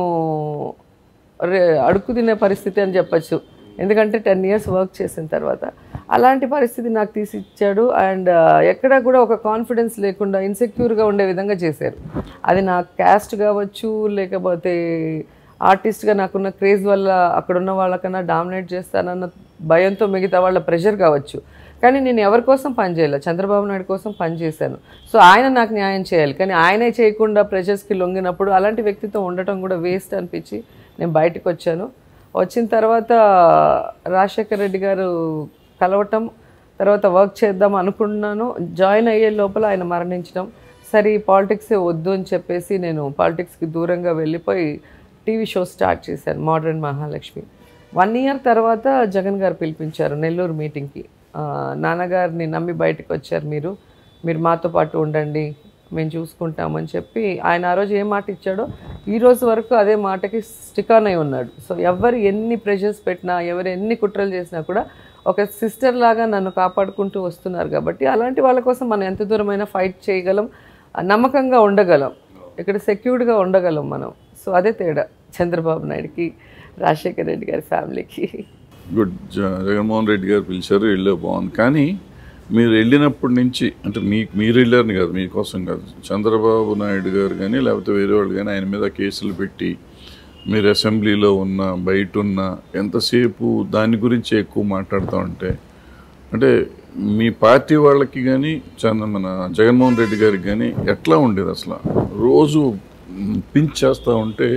అడుక్కు తినే పరిస్థితి అని చెప్పచ్చు, ఎందుకంటే టెన్ ఇయర్స్ వర్క్ చేసిన తర్వాత అలాంటి పరిస్థితి నాకు తీసి ఇచ్చాడు. అండ్ ఎక్కడ కూడా ఒక కాన్ఫిడెన్స్ లేకుండా ఇన్సెక్యూర్గా ఉండే విధంగా చేశారు. అది నా క్యాస్ట్ కావచ్చు, లేకపోతే ఆర్టిస్ట్గా నాకున్న క్రేజ్ వల్ల అక్కడున్న వాళ్ళకన్నా డామినేట్ చేస్తానన్న భయంతో మిగతా వాళ్ళ ప్రెషర్ కావచ్చు, కానీ నేను ఎవరి కోసం పనిచేయాలి, చంద్రబాబు నాయుడు కోసం పనిచేశాను. సో ఆయన నాకు న్యాయం చేయాలి, కానీ ఆయనే చేయకుండా ప్రెషర్స్కి లొంగినప్పుడు అలాంటి వ్యక్తితో ఉండటం కూడా వేస్ట్ అనిపించి నేను బయటకు వచ్చాను. వచ్చిన తర్వాత రాజశేఖర్ రెడ్డి గారు కలవటం, తర్వాత వర్క్ చేద్దాం అనుకున్నాను. జాయిన్ అయ్యే లోపల ఆయన మరణించడం, సరే పాలిటిక్సే వద్దు అని చెప్పేసి నేను పాలిటిక్స్కి దూరంగా వెళ్ళిపోయి టీవీ షో స్టార్ట్ చేశాను, మోడర్న్ మహాలక్ష్మి. వన్ ఇయర్ తర్వాత జగన్ గారు పిలిపించారు నెల్లూరు మీటింగ్కి. నాన్నగారిని నమ్మి బయటకు వచ్చారు, మీరు మీరు మాతో పాటు ఉండండి, మేము చూసుకుంటామని చెప్పి ఆయన ఆ రోజు ఏ మాట ఇచ్చాడో ఈ రోజు వరకు అదే మాటకి స్టిక్ ఆన్ అయి ఉన్నాడు. సో ఎవరు ఎన్ని ప్రెషర్స్ పెట్టినా, ఎవరు ఎన్ని కుట్రలు చేసినా కూడా ఒక సిస్టర్ లాగా నన్ను కాపాడుకుంటూ వస్తున్నారు. కాబట్టి అలాంటి వాళ్ళ కోసం మనం ఎంత దూరమైనా ఫైట్ చేయగలం, నమ్మకంగా ఉండగలం, ఇక్కడ సెక్యూర్డ్గా ఉండగలం మనం. సో అదే తేడా చంద్రబాబు నాయుడుకి, రాజశేఖర్ రెడ్డి గారి ఫ్యామిలీకి. గుడ్, జగన్మోహన్ రెడ్డి గారు పిలిచారు, వెళ్ళే బాగుంది. కానీ మీరు వెళ్ళినప్పటి నుంచి, అంటే మీకు మీరు వెళ్ళారని కాదు, మీకోసం కాదు, చంద్రబాబు నాయుడు గారు కానీ లేకపోతే వేరే వాళ్ళు కానీ ఆయన మీద కేసులు పెట్టి మీరు అసెంబ్లీలో ఉన్న బయట ఉన్న ఎంతసేపు దాని గురించి ఎక్కువ మాట్లాడుతూ ఉంటే, అంటే మీ పార్టీ వాళ్ళకి కానీ చంద్ర మన జగన్మోహన్ రెడ్డి గారికి కానీ ఎట్లా ఉండేది అసలు? రోజు పించ్ చేస్తూ ఉంటే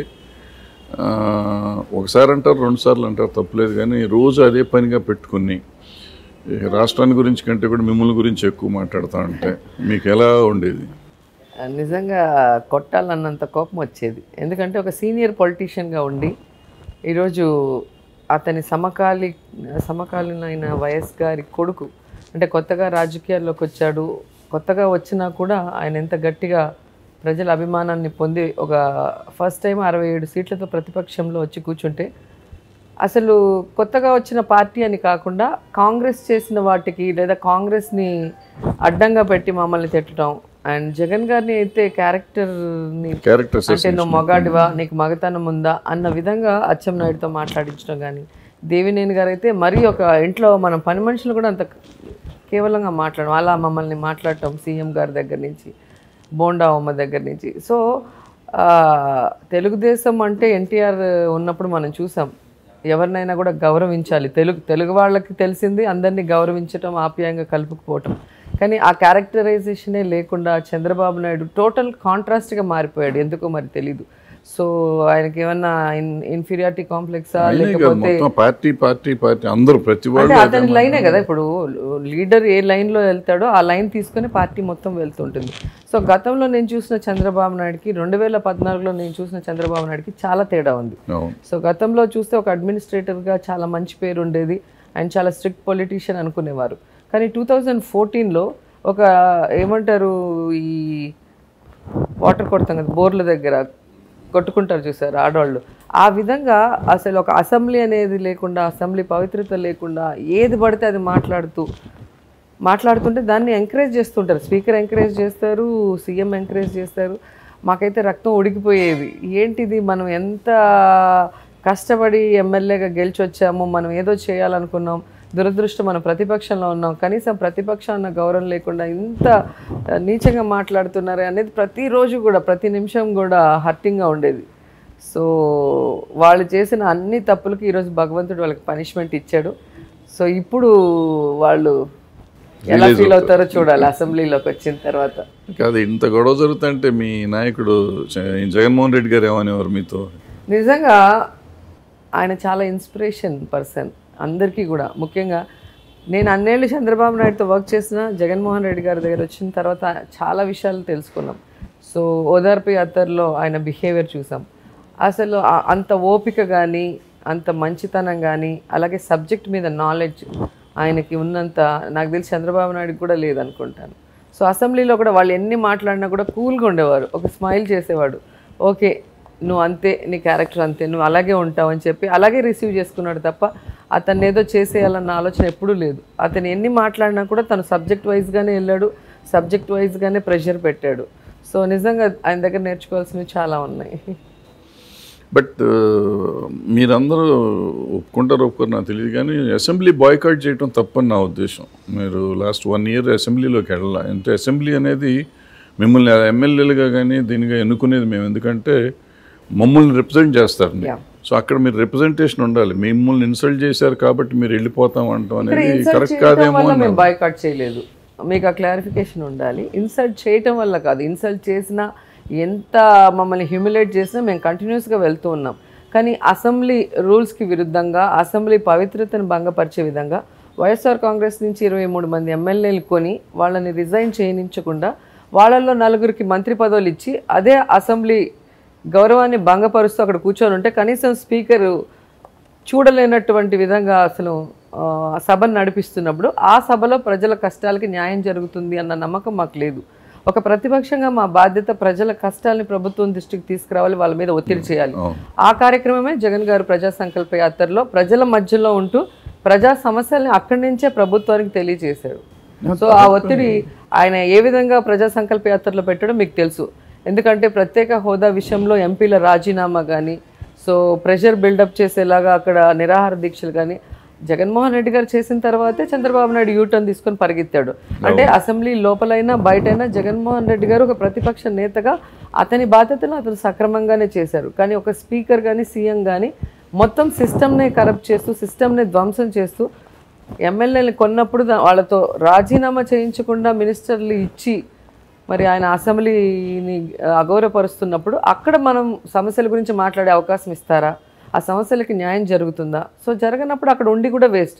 ఒకసారి అంటారు, రెండు సార్లు అంటారు, తప్పులేదు, కానీ రోజు అదే పనిగా పెట్టుకుని రాష్ట్రాన్ని గురించి కంటే కూడా మిమ్మల్ని గురించి ఎక్కువ మాట్లాడుతూ ఉంటే మీకు ఎలా ఉండేది? నిజంగా కొట్టాలన్నంత కోపం వచ్చేది. ఎందుకంటే ఒక సీనియర్ పొలిటీషియన్గా ఉండి ఈరోజు అతని సమకాలి సమకాలీనైన వైఎస్ గారి కొడుకు అంటే కొత్తగా రాజకీయాల్లోకి వచ్చాడు. కొత్తగా వచ్చినా కూడా ఆయన ఎంత గట్టిగా ప్రజల అభిమానాన్ని పొంది ఒక ఫస్ట్ టైం అరవై ఏడు సీట్లతో ప్రతిపక్షంలో వచ్చి కూర్చుంటే అసలు కొత్తగా వచ్చిన పార్టీ అని కాకుండా కాంగ్రెస్ చేసిన వాటికి లేదా కాంగ్రెస్ని అడ్డంగా పెట్టి మమ్మల్ని తిట్టడం అండ్ జగన్ గారిని అయితే క్యారెక్టర్ని అంటే నువ్వు మగాడివా, నీకు మగతనం ఉందా అన్న విధంగా అచ్చెన్నాయుడుతో మాట్లాడించడం కానీ, దేవినేని గారు అయితే మరీ ఒక ఇంట్లో మనం పని మనుషులు కూడా అంత కేవలంగా మాట్లాడడం, అలా మమ్మల్ని మాట్లాడటం సీఎం గారి దగ్గర నుంచి బోండా అమ్మ దగ్గర నుంచి. సో తెలుగుదేశం అంటే ఎన్టీఆర్ ఉన్నప్పుడు మనం చూసాం ఎవరినైనా కూడా గౌరవించాలి. తెలుగు తెలుగు వాళ్ళకి తెలిసింది అందరినీ గౌరవించటం, ఆప్యాయంగా కలుపుకుపోవటం. కానీ ఆ క్యారెక్టరైజేషనే లేకుండా చంద్రబాబు నాయుడు టోటల్ కాంట్రాస్ట్గా మారిపోయాడు. ఎందుకో మరి తెలీదు. సో ఆయనకి ఏమన్నా ఇన్ఫీరియారిటీ కాంప్లెక్సా లేకపోతే పార్టీ పార్టీ పార్టీ అందరూ ప్రతి అంటే అతని లైనే కదా, ఇప్పుడు లీడర్ ఏ లైన్లో వెళ్తాడో ఆ లైన్ తీసుకొని పార్టీ మొత్తం వెళ్తుంటుంది. సో గతంలో నేను చూసిన చంద్రబాబు నాయుడుకి రెండు వేల పద్నాలుగులో నేను చూసిన చంద్రబాబు నాయుడుకి చాలా తేడా ఉంది. సో గతంలో చూస్తే ఒక అడ్మినిస్ట్రేటర్గా చాలా మంచి పేరు ఉండేది అండ్ చాలా స్ట్రిక్ట్ పొలిటీషియన్ అనుకునేవారు. కానీ టూ థౌజండ్ ఫోర్టీన్లో ఒక ఏమంటారు ఈ వాటర్ కొడతాం కదా బోర్ల దగ్గర కొట్టుకుంటారు చూసారు ఆడవాళ్ళు, ఆ విధంగా అసలు ఒక అసెంబ్లీ అనేది లేకుండా, అసెంబ్లీ పవిత్రత లేకుండా ఏది పడితే అది మాట్లాడుతూ మాట్లాడుతుంటే దాన్ని ఎంకరేజ్ చేస్తుంటారు. స్పీకర్ ఎంకరేజ్ చేస్తారు, సీఎం ఎంకరేజ్ చేస్తారు. మాకైతే రక్తం ఉడికిపోయేది. ఏంటిది, మనం ఎంత కష్టపడి ఎమ్మెల్యేగా గెలిచి వచ్చాము, మనం ఏదో చేయాలనుకున్నాం, దురదృష్టం మనం ప్రతిపక్షంలో ఉన్నాం, కనీసం ప్రతిపక్షం అన్న గౌరవం లేకుండా ఇంత నీచంగా మాట్లాడుతున్నారు అనేది ప్రతిరోజు కూడా ప్రతి నిమిషం కూడా హర్టింగ్గా ఉండేది. సో వాళ్ళు చేసిన అన్ని తప్పులకి ఈరోజు భగవంతుడు వాళ్ళకి పనిష్మెంట్ ఇచ్చాడు. సో ఇప్పుడు వాళ్ళు ఎలా ఫీల్ అవుతారో చూడాలి అసెంబ్లీలోకి వచ్చిన తర్వాత. కాదు, ఇంత గొడవ జరుగుతుంటే మీ నాయకుడు జగన్మోహన్ రెడ్డి గారు ఏమనేవారు మీతో? నిజంగా ఆయన చాలా ఇన్స్పిరేషన్ పర్సన్ అందరికీ కూడా. ముఖ్యంగా నేను అన్నేళ్ళు చంద్రబాబు నాయుడుతో వర్క్ చేసిన జగన్మోహన్ రెడ్డి గారి దగ్గర వచ్చిన తర్వాత చాలా విషయాలు తెలుసుకున్నాం. సో ఓదార్పు యాత్రలో ఆయన బిహేవియర్ చూసాం. అసలు అంత ఓపిక కానీ అంత మంచితనం కానీ అలాగే సబ్జెక్ట్ మీద నాలెడ్జ్ ఆయనకి ఉన్నంత నాకు తెలిసి చంద్రబాబు నాయుడుకి కూడా లేదనుకుంటాను. సో అసెంబ్లీలో కూడా వాళ్ళు ఎన్ని మాట్లాడినా కూడా కూల్గా ఉండేవారు, ఒక స్మైల్ చేసేవాడు. ఓకే నువ్వు అంతే, నీ క్యారెక్టర్ అంతే, నువ్వు అలాగే ఉంటావు అని చెప్పి అలాగే రిసీవ్ చేసుకున్నాడు తప్ప అతన్ని ఏదో చేసేయాలన్న ఆలోచన ఎప్పుడూ లేదు. అతను ఎన్ని మాట్లాడినా కూడా తను సబ్జెక్ట్ వైజ్గానే వెళ్ళాడు, సబ్జెక్ట్ వైజ్గానే ప్రెషర్ పెట్టాడు. సో నిజంగా ఆయన దగ్గర నేర్చుకోవాల్సినవి చాలా ఉన్నాయి. బట్ మీరందరూ ఒప్పుకుంటారు ఒప్పుకోరు నాకు తెలియదు, కానీ అసెంబ్లీ బాయ్కాట్ చేయడం తప్పని నా ఉద్దేశం. మీరు లాస్ట్ వన్ ఇయర్ అసెంబ్లీలోకి వెళ్ళాలి అంటే అసెంబ్లీ అనేది మిమ్మల్ని ఎమ్మెల్యేలుగా కానీ దీనిగా ఎన్నుకునేది మేము, ఎందుకంటే మమ్మల్ని రిప్రజెంట్ చేస్తారు. సో అక్కడ మీరు రిప్రజెంటేషన్ ఉండాలి. మిమ్మల్ని ఇన్సల్ట్ చేశారు కాబట్టి మీరు వెళ్ళిపోతాం అంటాం అనేది కరెక్ట్ కాదేమో. మేము బాయ్కాట్ చేయలేదు, మీకు ఆ క్లారిఫికేషన్ ఉండాలి. ఇన్సల్ట్ చేయటం వల్ల కాదు, ఇన్సల్ట్ చేసినా ఎంత మమ్మల్ని హ్యూమిలేట్ చేసినా మేము కంటిన్యూస్గా వెళ్తూ ఉన్నాం. కానీ అసెంబ్లీ రూల్స్కి విరుద్ధంగా, అసెంబ్లీ పవిత్రతను భంగపరిచే విధంగా వైఎస్ఆర్ కాంగ్రెస్ నుంచి ఇరవై మూడు మంది ఎమ్మెల్యేలు కొని వాళ్ళని రిజైన్ చేయనించకుండా వాళ్ళల్లో నలుగురికి మంత్రి పదవులు ఇచ్చి అదే అసెంబ్లీ గౌరవాన్ని భంగపరుస్తూ అక్కడ కూర్చొని ఉంటే కనీసం స్పీకరు చూడలేనటువంటి విధంగా అసలు సభను నడిపిస్తున్నప్పుడు ఆ సభలో ప్రజల కష్టాలకి న్యాయం జరుగుతుంది అన్న నమ్మకం మాకు లేదు. ఒక ప్రతిపక్షంగా మా బాధ్యత ప్రజల కష్టాలని ప్రభుత్వం దృష్టికి తీసుకురావాలి, వాళ్ళ మీద ఒత్తిడి చేయాలి. ఆ కార్యక్రమమే జగన్ గారు ప్రజా సంకల్ప యాత్రలో ప్రజల మధ్యలో ఉంటూ ప్రజా సమస్యల్ని అక్కడి నుంచే ప్రభుత్వానికి తెలియజేశాడు. సో ఆ ఒత్తిడి ఆయన ఏ విధంగా ప్రజా సంకల్ప యాత్రలో పెట్టాడో మీకు తెలుసు. ఎందుకంటే ప్రత్యేక హోదా విషయంలో ఎంపీల రాజీనామా కానీ, సో ప్రెషర్ బిల్డప్ చేసేలాగా అక్కడ నిరాహార దీక్షలు కానీ జగన్మోహన్ రెడ్డి గారు చేసిన తర్వాతే చంద్రబాబు నాయుడు యూటర్న్ తీసుకొని పరిగెత్తాడు. అంటే అసెంబ్లీ లోపలైనా బయటైనా జగన్మోహన్ రెడ్డి గారు ఒక ప్రతిపక్ష నేతగా అతని బాధ్యతను అతను సక్రమంగానే చేశారు. కానీ ఒక స్పీకర్ కానీ సీఎం కానీ మొత్తం సిస్టమ్నే కరప్ట్ చేస్తూ సిస్టమ్ని ధ్వంసం చేస్తూ ఎమ్మెల్యేలు కొన్నప్పుడు వాళ్ళతో రాజీనామా చేయించకుండా మినిస్టర్లు ఇచ్చి మరి ఆయన అసెంబ్లీని అగౌరవపరుస్తున్నప్పుడు అక్కడ మనం సమస్యల గురించి మాట్లాడే అవకాశం ఇస్తారా? ఆ సమస్యలకి న్యాయం జరుగుతుందా? సో జరగనప్పుడు అక్కడ ఉండి కూడా వేస్ట్.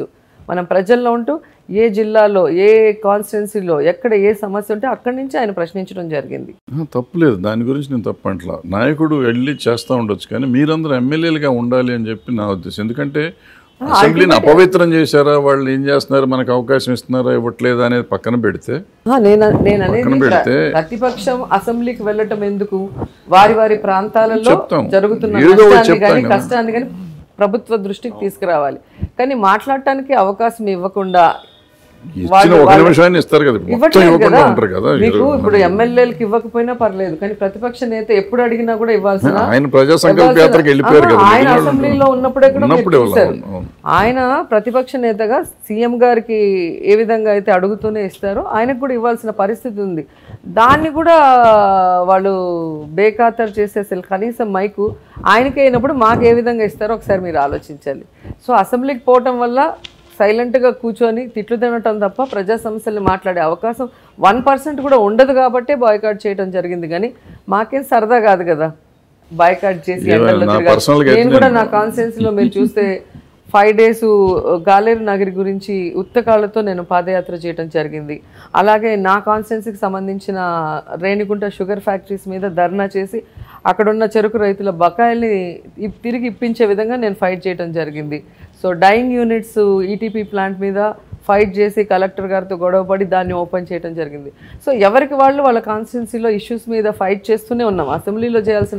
మనం ప్రజల్లో ఉంటూ ఏ జిల్లాలో ఏ కాన్స్టిట్యున్సీలో ఎక్కడ ఏ సమస్య ఉంటే అక్కడి నుంచి ఆయన ప్రశ్నించడం జరిగింది. తప్పులేదు, దాని గురించి నేను తప్పంట్లా. నాయకుడు వెళ్ళి చేస్తూ ఉండొచ్చు, కానీ మీరందరూ ఎమ్మెల్యేలుగా ఉండాలి అని చెప్పి నా ఉద్దేశం. ఎందుకంటే అసెంబ్లీని అపవిత్రం చేశారా, వాళ్ళు ఏం చేస్తున్నారు, మనకు అవకాశం ఇస్తున్నారా ఇవ్వట్లేదా అనేది పక్కన పెడితే, నేను నేను అనేది ప్రతిపక్షం అసెంబ్లీకి వెళ్ళటం ఎందుకు, వారి వారి ప్రాంతాలలో జరుగుతున్న కష్టాన్ని కానీ ప్రభుత్వ దృష్టికి తీసుకురావాలి. కానీ మాట్లాడటానికి అవకాశం ఇవ్వకుండా మీకు ఇప్పుడు ఎమ్మెల్యేలకు ఇవ్వకపోయినా పర్లేదు, కానీ ప్రతిపక్ష నేత ఎప్పుడు అడిగినా కూడా ఇవ్వాల్సిన ఆయన అసెంబ్లీలో ఉన్నప్పుడే కూడా ఆయన ప్రతిపక్ష నేతగా సీఎం గారికి ఏ విధంగా అయితే అడుగుతూనే ఇస్తారో ఆయనకు కూడా ఇవ్వాల్సిన పరిస్థితి ఉంది. దాన్ని కూడా వాళ్ళు బేఖాతరు చేసే అసలు కనీసం మైకు ఆయనకే అయినప్పుడు మాకు ఏ విధంగా ఇస్తారో ఒకసారి మీరు ఆలోచించాలి. సో అసెంబ్లీకి పోవటం వల్ల సైలెంట్గా కూర్చొని తిట్లు తినటం తప్ప ప్రజా సమస్యలు మాట్లాడే అవకాశం వన్ పర్సెంట్ కూడా ఉండదు కాబట్టే బాయ్కాట్ చేయడం జరిగింది. కానీ మాకేం సరదా కాదు కదా బాయ్కాట్ చేసి. నేను కూడా నా కాన్స్టిట్యున్సీలో మీరు చూస్తే ఫైవ్ డేస్ గాలేరు నగరి గురించి ఉత్తకాళ్ళతో నేను పాదయాత్ర చేయడం జరిగింది. అలాగే నా కాన్స్టిట్యున్సీకి సంబంధించిన రేణిగుంట షుగర్ ఫ్యాక్టరీస్ మీద ధర్నా చేసి అక్కడున్న చెరుకు రైతుల బకాయిల్ని తిరిగి ఇప్పించే విధంగా నేను ఫైట్ చేయడం జరిగింది. So dyeing units ETP plant మీద ఫైట్ చేసి కలెక్టర్ గారితో గొడవపడి దాన్ని ఓపెన్ చేయడం జరిగింది. సో ఎవరికి వాళ్ళు వాళ్ళ కాన్స్టిట్యున్సీలో ఇష్యూస్ మీద ఫైట్ చేస్తూనే ఉన్నాం. అసెంబ్లీలో చేయాల్సిన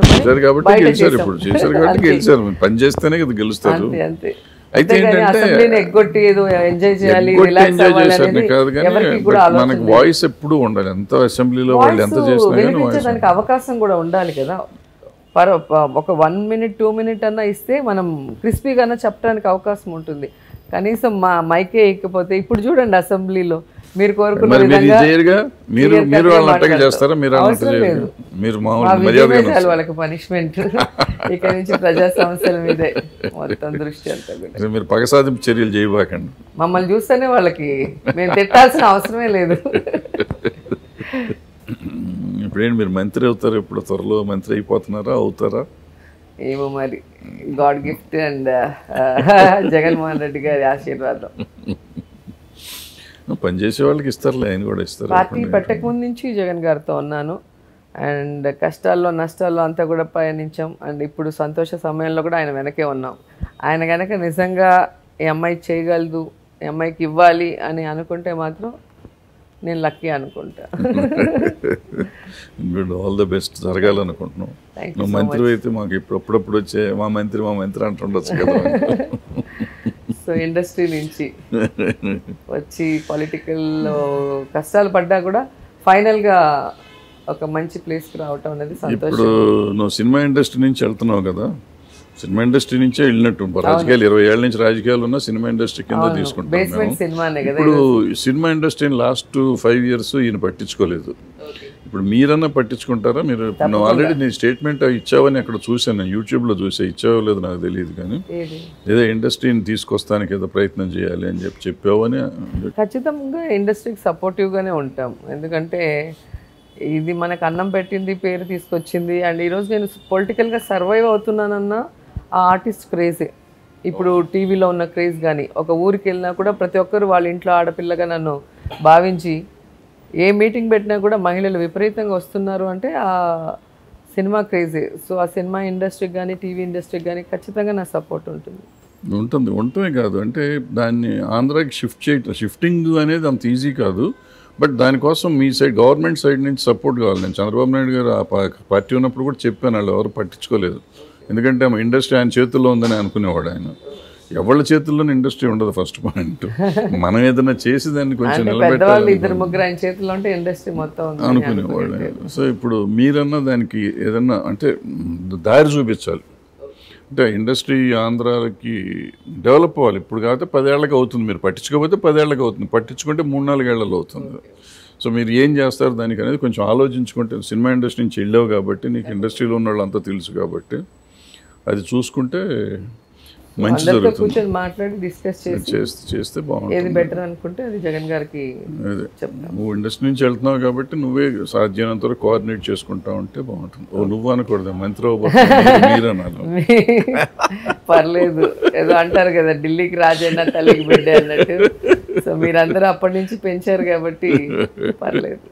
అంతే. అయితే ఎగ్గొట్టి ఏదో ఎంజాయ్ చేయాలి, మనకు వాయిస్ ఎప్పుడు ఉండాలి. ఎంత అసెంబ్లీలో వాళ్ళు ఎంత చేసినా అవకాశం కూడా ఉండాలి కదా. పర్ ఒక వన్ మినిట్ టూ మినిట్ అన్నా ఇస్తే మనం క్రిస్పీగా చెప్పడానికి అవకాశం ఉంటుంది. కనీసం మా మైకే ఎక్కిపోతే ఇప్పుడు చూడండి అసెంబ్లీలో మీరు కోరుకున్న వాళ్ళకి పనిష్మెంట్. ఇక నుంచి ప్రజా సమస్యల మీదే మొత్తం దృష్టి అంతా కూడా. మీరు పగ సాధింపు చర్యలు చేయబాకండి. మమ్మల్ని చూస్తేనే వాళ్ళకి మేము తిట్టాల్సిన అవసరమే లేదు. ఇప్పుడేంటి మీరు మంత్రి అవుతారు, ఇప్పుడు త్వరలో మంత్రి అయిపోతున్నారా, అవుతారా ఏమో మరి. God gift and Jaganmohan Reddy గారి ఆశీర్వాదం. పనిచేసే వాళ్ళకి ఇస్తారులే, ఆయన కూడా ఇస్తారు. పార్టీ పెట్టక ముందు నుంచి జగన్ గారితో ఉన్నాను అండ్ కష్టాల్లో నష్టాల్లో అంతా కూడా పయనించాం. అండ్ ఇప్పుడు సంతోష సమయంలో కూడా ఆయన వెనకే ఉన్నాం. ఆయన కనుక నిజంగా ఈ అమ్మాయి చేయగలదు, ఈ అమ్మాయికి ఇవ్వాలి అని అనుకుంటే మాత్రం నేను లక్కీ అనుకుంటా. గుడ్, ఆల్ ద బెస్ట్, జరగాలనుకుంటున్నాం. నువ్వు మంత్రి అయితే మాకు ఇప్పుడు అప్పుడప్పుడు వచ్చే మా మంత్రి మా మంత్రి అంటుండొచ్చు కదా. సో ఇండస్ట్రీ నుంచి వచ్చి పొలిటికల్ కష్టాలు పడ్డా కూడా ఫైనల్గా ఒక మంచి ప్లేస్కి రావటం అనేది సంతోషం. ఇప్పుడు నువ్వు సినిమా ఇండస్ట్రీ నుంచి వెళ్తున్నావు కదా, సినిమా ఇండస్ట్రీ నుంచే వెళ్ళినట్టు. రాజకీయాలు ఇరవై ఏళ్ళ నుంచి రాజకీయాలు ఉన్నా సినిమా ఇండస్ట్రీ కింద తీసుకుంటాం. ఇప్పుడు సినిమా ఇండస్ట్రీని లాస్ట్ ఫైవ్ ఇయర్స్ ఈయన పట్టించుకోలేదు. ఇప్పుడు మీరన్నా పట్టించుకుంటారా? మీరు నువ్వు ఆల్రెడీ నీ స్టేట్మెంట్ ఇచ్చావని అక్కడ చూసాను, యూట్యూబ్లో చూసా. ఇచ్చావో లేదు నాకు తెలియదు, కానీ ఏదో ఇండస్ట్రీని తీసుకొస్తానికి ఏదో ప్రయత్నం చేయాలి అని చెప్పి చెప్పావని. ఖచ్చితంగా ఇండస్ట్రీకి సపోర్టివ్గానే ఉంటాం. ఎందుకంటే ఇది మనకు అన్నం పెట్టింది, పేరు తీసుకొచ్చింది. అండ్ ఈరోజు నేను పొలిటికల్గా సర్వైవ్ అవుతున్నానన్న ఆ ఆర్టిస్ట్ క్రేజే ఇప్పుడు టీవీలో ఉన్న క్రేజ్. కానీ ఒక ఊరికి వెళ్ళినా కూడా ప్రతి ఒక్కరు వాళ్ళ ఇంట్లో ఆడపిల్లగా నన్ను భావించి ఏ మీటింగ్ పెట్టినా కూడా మహిళలు విపరీతంగా వస్తున్నారు అంటే ఆ సినిమా క్రేజే. సో ఆ సినిమా ఇండస్ట్రీకి కానీ టీవీ ఇండస్ట్రీకి కానీ ఖచ్చితంగా నా సపోర్ట్ ఉంటుంది. ఉంటుంది ఉండటమే కాదు, అంటే దాన్ని ఆంధ్రాకి షిఫ్ట్ చేయటం, షిఫ్టింగ్ అనేది అంత ఈజీ కాదు. బట్ దానికోసం మీ సైడ్ గవర్నమెంట్ సైడ్ నుంచి సపోర్ట్ కావాలి. నేను చంద్రబాబు నాయుడు గారు ఆ పార్టీ ఉన్నప్పుడు కూడా చెప్పాను, వాళ్ళు ఎవరు పట్టించుకోలేదు. ఎందుకంటే ఇండస్ట్రీ ఆయన చేతుల్లో ఉందని అనుకునేవాడు. ఆయన ఎవరి చేతుల్లోనే ఇండస్ట్రీ ఉండదు ఫస్ట్ పాయింట్. మనం ఏదైనా చేసి దాన్ని కొంచెం నిలబెట్టాలి అనుకునేవాడు. సో ఇప్పుడు మీరన్నా దానికి ఏదన్నా అంటే దారి చూపించాలి. అంటే ఇండస్ట్రీ ఆంధ్రాకి డెవలప్ అవ్వాలి. ఇప్పుడు కాకపోతే పదేళ్ళకి అవుతుంది. మీరు పట్టించుకోకపోతే పదేళ్ళకి అవుతుంది, పట్టించుకుంటే మూడు నాలుగేళ్లలో అవుతుంది. సో మీరు ఏం చేస్తారు దానికి అనేది కొంచెం ఆలోచించుకుంటే, సినిమా ఇండస్ట్రీ నుంచి వెళ్ళావు కాబట్టి నీకు ఇండస్ట్రీలో ఉన్న వాళ్ళు అంతా తెలుసు కాబట్టి అది చూసుకుంటే మంచి అందరితో జరుగుతుంది. కూర్చొని మాట్లాడి డిస్కస్ చేసి చేస్తే చేస్తే బాగుంటుంది. ఏది బెటర్ అనుకుంటే అది జగన్ గారికి అదే చెప్తాం. నువ్వు ఇండస్ట్రీ నుంచి వెళ్తున్నావు కాబట్టి నువ్వే సాధ్యమైనంత వరకు కోఆర్డినేట్ చేసుకుంటా ఉంటే బాగుంటుంది. ఓ నువ్వు అనకూడదు, మంత్రి మీరు అనాలి. పర్లేదు, ఏదో అంటారు కదా ఢిల్లీకి రాజన్న తల్లికి బిడ్డ అన్నట్టు. సో మీరందరూ అప్పటి నుంచి పెంచారు కాబట్టి పర్లేదు.